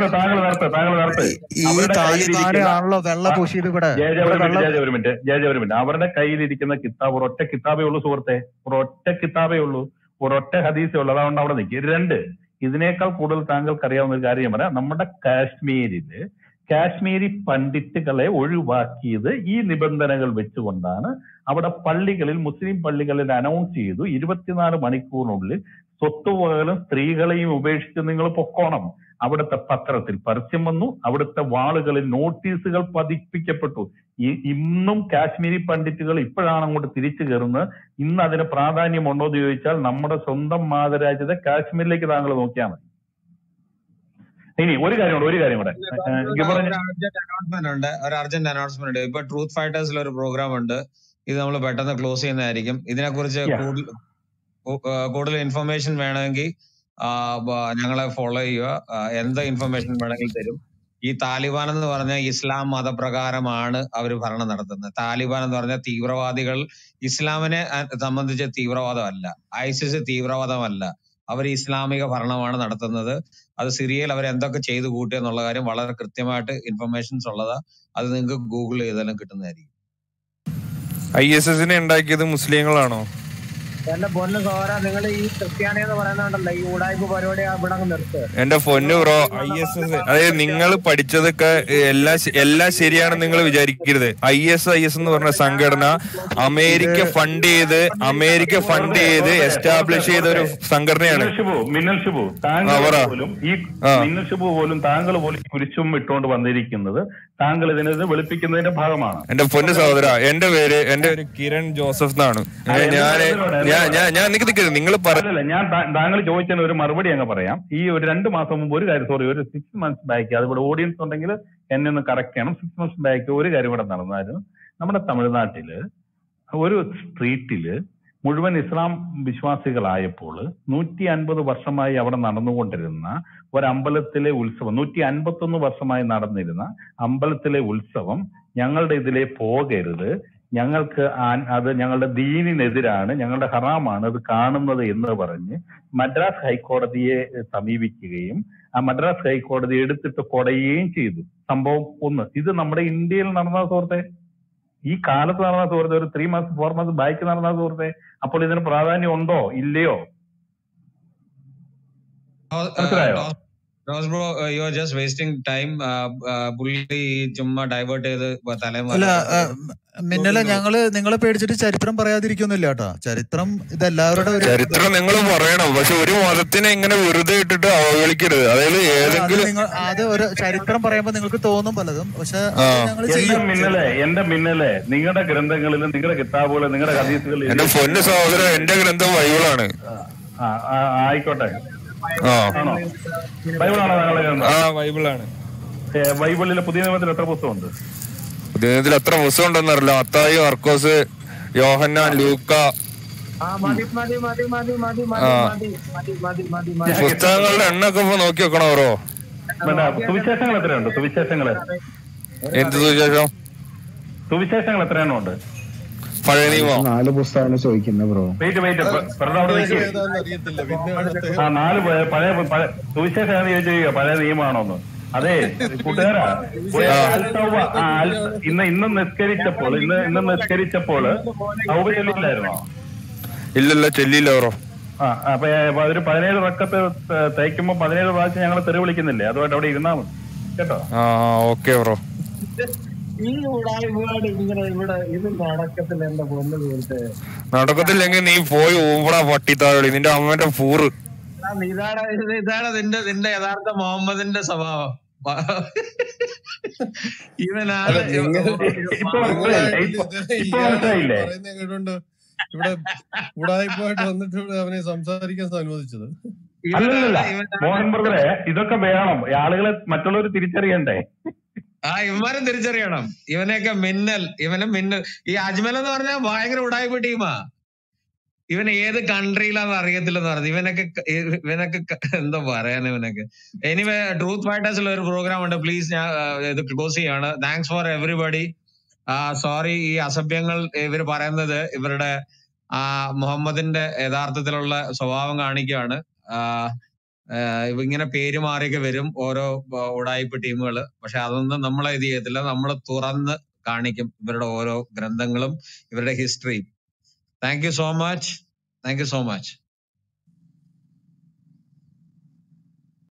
ഒരു മിനിറ്റ് ജയ ഒരു മിനിറ്റ് അവരുടെ കയ്യിലിരിക്കുന്ന കിതാബ് ഒരൊറ്റ കിതാബേ ഉള്ളൂ സുഹൃത്തെ, ഒരൊറ്റ കിതാബേ ഉള്ളൂ, ഒരൊറ്റ ഹദീസേ ഉള്ളൂ. അതുകൊണ്ട് അവിടെ നിൽക്കും. രണ്ട്, ഇതിനേക്കാൾ കൂടുതൽ താങ്കൾക്ക് അറിയാവുന്ന ഒരു കാര്യം പറയാം. നമ്മുടെ കാശ്മീരില് കാശ്മീരി പണ്ഡിറ്റുകളെ ഒഴിവാക്കിയത് ഈ നിബന്ധനകൾ വെച്ചുകൊണ്ടാണ്. അവിടെ പള്ളികളിൽ മുസ്ലിം പള്ളികളിൽ അനൗൺസ് ചെയ്തു ഇരുപത്തിനാല് മണിക്കൂറിനുള്ളിൽ സ്വത്തുവകകളും സ്ത്രീകളെയും ഉപേക്ഷിച്ച് നിങ്ങൾ പൊക്കോണം. അവിടുത്തെ പത്രത്തിൽ പരസ്യം വന്നു, അവിടുത്തെ വാളുകളിൽ നോട്ടീസുകൾ പതിപ്പിക്കപ്പെട്ടു. ഈ ഇന്നും കാശ്മീരി പണ്ഡിറ്റുകൾ ഇപ്പോഴാണ് അങ്ങോട്ട് തിരിച്ചു കയറുന്നത്. ഇന്ന് അതിന് പ്രാധാന്യമുണ്ടോ എന്ന് ചോദിച്ചാൽ നമ്മുടെ സ്വന്തം മാതരാജ്യത്തെ കാശ്മീരിലേക്ക് താങ്കൾ നോക്കിയാൽ മതി. ഇനി ഒരു കാര്യം കൂടെ ഒരു കാര്യം കൂടെ അനൗൺസ്മെന്റ് ഉണ്ട്, ഒരു അർജന്റ് അനൗൺസ്മെന്റ് ഉണ്ട്. ഇപ്പൊ ട്രൂത്ത് ഫൈറ്റേഴ്സിൽ ഒരു പ്രോഗ്രാം ഉണ്ട്. ഇത് നമ്മൾ പെട്ടെന്ന് ക്ലോസ് ചെയ്യുന്നതായിരിക്കും. ഇതിനെക്കുറിച്ച് കൂടുതൽ കൂടുതൽ ഇൻഫർമേഷൻ വേണമെങ്കിൽ ഞങ്ങളെ ഫോളോ ചെയ്യുക. എന്ത് ഇൻഫർമേഷൻ വേണമെങ്കിൽ തരും. ഈ താലിബാൻ എന്ന് പറഞ്ഞ ഇസ്ലാം മതപ്രകാരമാണ് അവർ ഭരണം നടത്തുന്നത്. താലിബാൻ എന്ന് പറഞ്ഞ തീവ്രവാദികൾ ഇസ്ലാമിനെ സംബന്ധിച്ച് തീവ്രവാദമല്ല, ഐസിസ് തീവ്രവാദമല്ല, അവർ ഇസ്ലാമിക ഭരണമാണ് നടത്തുന്നത്. അത് സിറിയയിൽ അവർ എന്തൊക്കെ ചെയ്തു കൂട്ടിയെന്നുള്ള കാര്യം വളരെ കൃത്യമായിട്ട് ഇൻഫർമേഷൻസ് ഉള്ളതാ. അത് നിങ്ങൾക്ക് ഗൂഗിൾ ചെയ്താലും കിട്ടുന്നതായിരിക്കും. ഐ എസ് എസിനെ ഉണ്ടാക്കിയത് മുസ്ലിങ്ങളാണോ? എന്റെ പൊന്ന് സോര, നിങ്ങൾ ഈ ക്രിസ്ത്യാനി എന്ന് പറയുന്നുണ്ടല്ലോ, ഈ ഉടായ്പ പരിപാടി ഇവിടെ നിർത്തുക. എന്റെ പൊന്നു ബ്രോ, ഐ എസ് എസ് അതായത് നിങ്ങൾ പഠിച്ചതൊക്കെ എല്ലാം എല്ലാം ശരിയാണെന്ന് നിങ്ങൾ വിചാരിക്കരുത്. ഐ എസ് ഐ എസ് എന്ന് പറഞ്ഞ സംഘടന അമേരിക്ക ഫണ്ട് ചെയ്ത് അമേരിക്ക ഫണ്ട് ചെയ്ത് എസ്റ്റാബ്ലിഷ് ചെയ്ത ഒരു സംഘടനയാണ്. മിന്നൽ ഷിബു താങ്കൾ പോലും ഈ മിന്നൽ ഷിബു പോലും താങ്കൾ പോലും കുരിശും ഇട്ടുകൊണ്ട് വന്നിരിക്കുന്നത് താങ്കൾ ഇതിനെ വെളുപ്പിക്കുന്നതിന്റെ ഭാഗമാണ്. എന്റെ പൊന്നു സഹോദര, എന്റെ പേര് എന്റെ പേര് കിരൺ ജോസഫ് എന്നാണ്. ഞാൻ ഞാൻ നിങ്ങൾ പറഞ്ഞില്ല, ഞാൻ താങ്കൾ ചോദിച്ചതിന് ഒരു മറുപടി അങ്ങ് പറയാം. ഈ ഒരു രണ്ട് മാസം മുമ്പ് ഒരു കാര്യം, സോറി ഒരു സിക്സ് മന്ത്സ് ബാക്ക്, അതിവിടെ ഓഡിയൻസ് ഉണ്ടെങ്കിൽ എന്നെ ഒന്ന് കറക്റ്റ് ചെയ്യണം. സിക്സ് മന്ത്സ് ബാക്ക് ഒരു കാര്യം ഇവിടെ നടന്നായിരുന്നു. നമ്മുടെ തമിഴ്നാട്ടില് ഒരു സ്ട്രീറ്റില് മുഴുവൻ ഇസ്ലാം വിശ്വാസികളായപ്പോൾ നൂറ്റി അൻപത് വർഷമായി അവിടെ നടന്നുകൊണ്ടിരുന്ന ഒരമ്പലത്തിലെ ഉത്സവം, നൂറ്റി അൻപത്തൊന്ന് വർഷമായി നടന്നിരുന്ന അമ്പലത്തിലെ ഉത്സവം ഞങ്ങളുടെ ഇതിലെ പോകരുത്, ഞങ്ങൾക്ക് അത് ഞങ്ങളുടെ ദീനിനെതിരാണ്, ഞങ്ങളുടെ ഹറാമാണ് അത് കാണുന്നത് എന്ന് പറഞ്ഞ് മദ്രാസ് ഹൈക്കോടതിയെ സമീപിക്കുകയും ആ മദ്രാസ് ഹൈക്കോടതി എടുത്തിട്ട് കൊടയുകയും ചെയ്തു. സംഭവം ഒന്ന്. ഇത് നമ്മുടെ ഇന്ത്യയിൽ നടന്ന സുഹൃത്തെ, ഈ കാലത്ത് നടന്ന സുഹൃത്തെ, ഒരു three months four months back നടന്ന സുഹൃത്തെ. അപ്പോൾ ഇതിന് പ്രാധാന്യം ഉണ്ടോ ഇല്ലയോ? മനസ്സിലായോ? Rose bro, you are just wasting time. പുള്ളി ചുമ്മാ ഡൈവേർട്ട് ചെയ്ത് തലമുറ. മിന്നല, ഞങ്ങള് നിങ്ങളെ പേടിച്ചിട്ട് ചരിത്രം പറയാതിരിക്കുന്നില്ല കേട്ടോ. ചരിത്രം ഇതെല്ലാവരുടെ ചരിത്രം നിങ്ങൾ പറയണം, പക്ഷെ ഒരു മതത്തിനെ ഇങ്ങനെ വെറുതെ ഇട്ടിട്ട് അവഹേളിക്കരുത്. അതായത് ഏതെങ്കിലും അത് ഒരു ചരിത്രം പറയുമ്പോ നിങ്ങൾക്ക് തോന്നും പലതും, പക്ഷെ മിന്നലെ എന്റെ മിന്നലെ നിങ്ങളുടെ ഗ്രന്ഥങ്ങളിലും നിങ്ങളുടെ കിതാബുകളിലും നിങ്ങളുടെ ഹദീസുകളിലും എന്റെ പൊന്നു സഹോദരൻ, എന്റെ ഗ്രന്ഥം ബൈബിളാണ്. ആയിക്കോട്ടെ, ബൈബിളാണ് താങ്കളുടെ ഗ്രന്ഥം? ആ ബൈബിളാണ്. ബൈബിളിലെ പുതിയ നിയമത്തിൽ എത്ര പുസ്തകമുണ്ട്? പുതിയ നിയമത്തിൽ എത്ര പുസ്തകം ഉണ്ടെന്നറിയില്ല. മത്തായി, മർക്കോസ്, യോഹന്നാൻ, ലൂക്ക, പുസ്തകങ്ങളുടെ എണ്ണൊക്കെ ഇപ്പൊ നോക്കി വെക്കണോ ബ്രോ? സുവിശേഷങ്ങൾ എത്രയുണ്ട്? സുവിശേഷങ്ങള് എന്ത് സുവിശേഷം? സുവിശേഷങ്ങൾ എത്ര എണ്ണം ഉണ്ട്? പഴയ നിയമം നാല് പുസ്തകമാണ് ചോദിക്കുന്നത് ബ്രോ. വെയിറ്റ് വെയിറ്റ് ബ്രദർ അവിടെ നിൽക്കും. അറിയത്തില്ല പിന്നെ ആ നാല് പഴയ പഴയ പഴയ- സുവിശേഷം ഏതാണെന്ന് ചോദിച്ചു പഴയ നിയമമാണോന്ന്. അതെ കൂട്ടുകാരാ, ഒരു ആൽത്തൗവ, ആ ആൽ- ഇന്ന് ഇന്ന് നിസ്കരിച്ചപ്പോൾ ഇന്ന് ഇന്ന് നിസ്കരിച്ചപ്പോൾ തൗബ ചൊല്ലിയില്ലായിരുന്നോ? ഇല്ലല്ല ചെല്ലിയില്ല ബ്രോ. ആ അപ്പൊ ഒരു പതിനേഴ് റക്കത്ത് തയ്ക്കുമ്പോ പതിനേഴ് പ്രാവശ്യം ഞങ്ങൾ തെറി വിളിക്കുന്നില്ലേ? അതുമായിട്ട് അവിടെ ഇരുന്നാ മതി കേട്ടോ. ആ ഓക്കെ ബ്രോ. ഈ ഉടായ്പാട് ഇങ്ങനെ ഇവിടെ ഇത് നടക്കത്തില്ല എന്റെ പൊന്ന് സുഹൃത്തെ. നടക്കത്തില്ലെങ്കിൽ നീ പോയി ഊമ്പടാ പട്ടിത്താഴി, നിന്റെ അമ്മേന്റെ പൂറ്. ഇതാണ് ഇത് ഇതാണ് നിന്റെ നിന്റെ യഥാർത്ഥ മുഹമ്മദിന്റെ സ്വഭാവം. ഇവനാണ് ഇപ്പൊ മനസ്സിലായില്ലേ? ഇപ്പൊ ഇപ്പൊ മനസ്സിലായില്ലേ? പറയുന്ന കേട്ടോണ്ട് ഇവിടെ ഉടായ്പായിട്ട് വന്നിട്ട് ഇവിടെ അവനെ സംസാരിക്കാൻ അനുവദിച്ചത്. അല്ലല്ല മോഹൻ ബ്രദറെ, ഇതൊക്കെ വേണം, ആളുകളെ മറ്റുള്ളവർ തിരിച്ചറിയണ്ടേ? ആ ഇവന്മാരും തിരിച്ചറിയണം. ഇവനെയൊക്കെ മിന്നൽ, ഇവനെ മിന്നൽ. ഈ അജ്മൽ എന്ന് പറഞ്ഞാൽ ഭയങ്കര ഉടായ്പ ടീമാ. ഇവൻ ഏത് കൺട്രിയിലാന്ന് അറിയത്തില്ലെന്ന് പറഞ്ഞു. ഇവനൊക്കെ ഇവനൊക്കെ എന്താ പറയാൻ ഇവനൊക്കെ. എനിവേ ട്രൂത്ത് ഫൈറ്റേഴ്സിൽ ഒരു പ്രോഗ്രാം ഉണ്ട്, പ്ലീസ് ഞാൻ ഇത് ക്ലോസ് ചെയ്യാണ്. Thanks for everybody. സോറി, ഈ അസഭ്യങ്ങൾ ഇവർ പറയുന്നത് ഇവരുടെ ആ മുഹമ്മദിന്റെ യഥാർത്ഥത്തിലുള്ള സ്വഭാവം കാണിക്കുകയാണ്. ഇങ്ങനെ പേര് മാറിയൊക്കെ വരും ഓരോ ഉടായിപ്പ് ടീമുകൾ. പക്ഷെ അതൊന്നും നമ്മളെ ഇത് ചെയ്യത്തില്ല, നമ്മൾ തുറന്ന് കാണിക്കും ഇവരുടെ ഓരോ ഗ്രന്ഥങ്ങളും ഇവരുടെ ഹിസ്റ്ററിയും. Thank you so much. Thank you so much.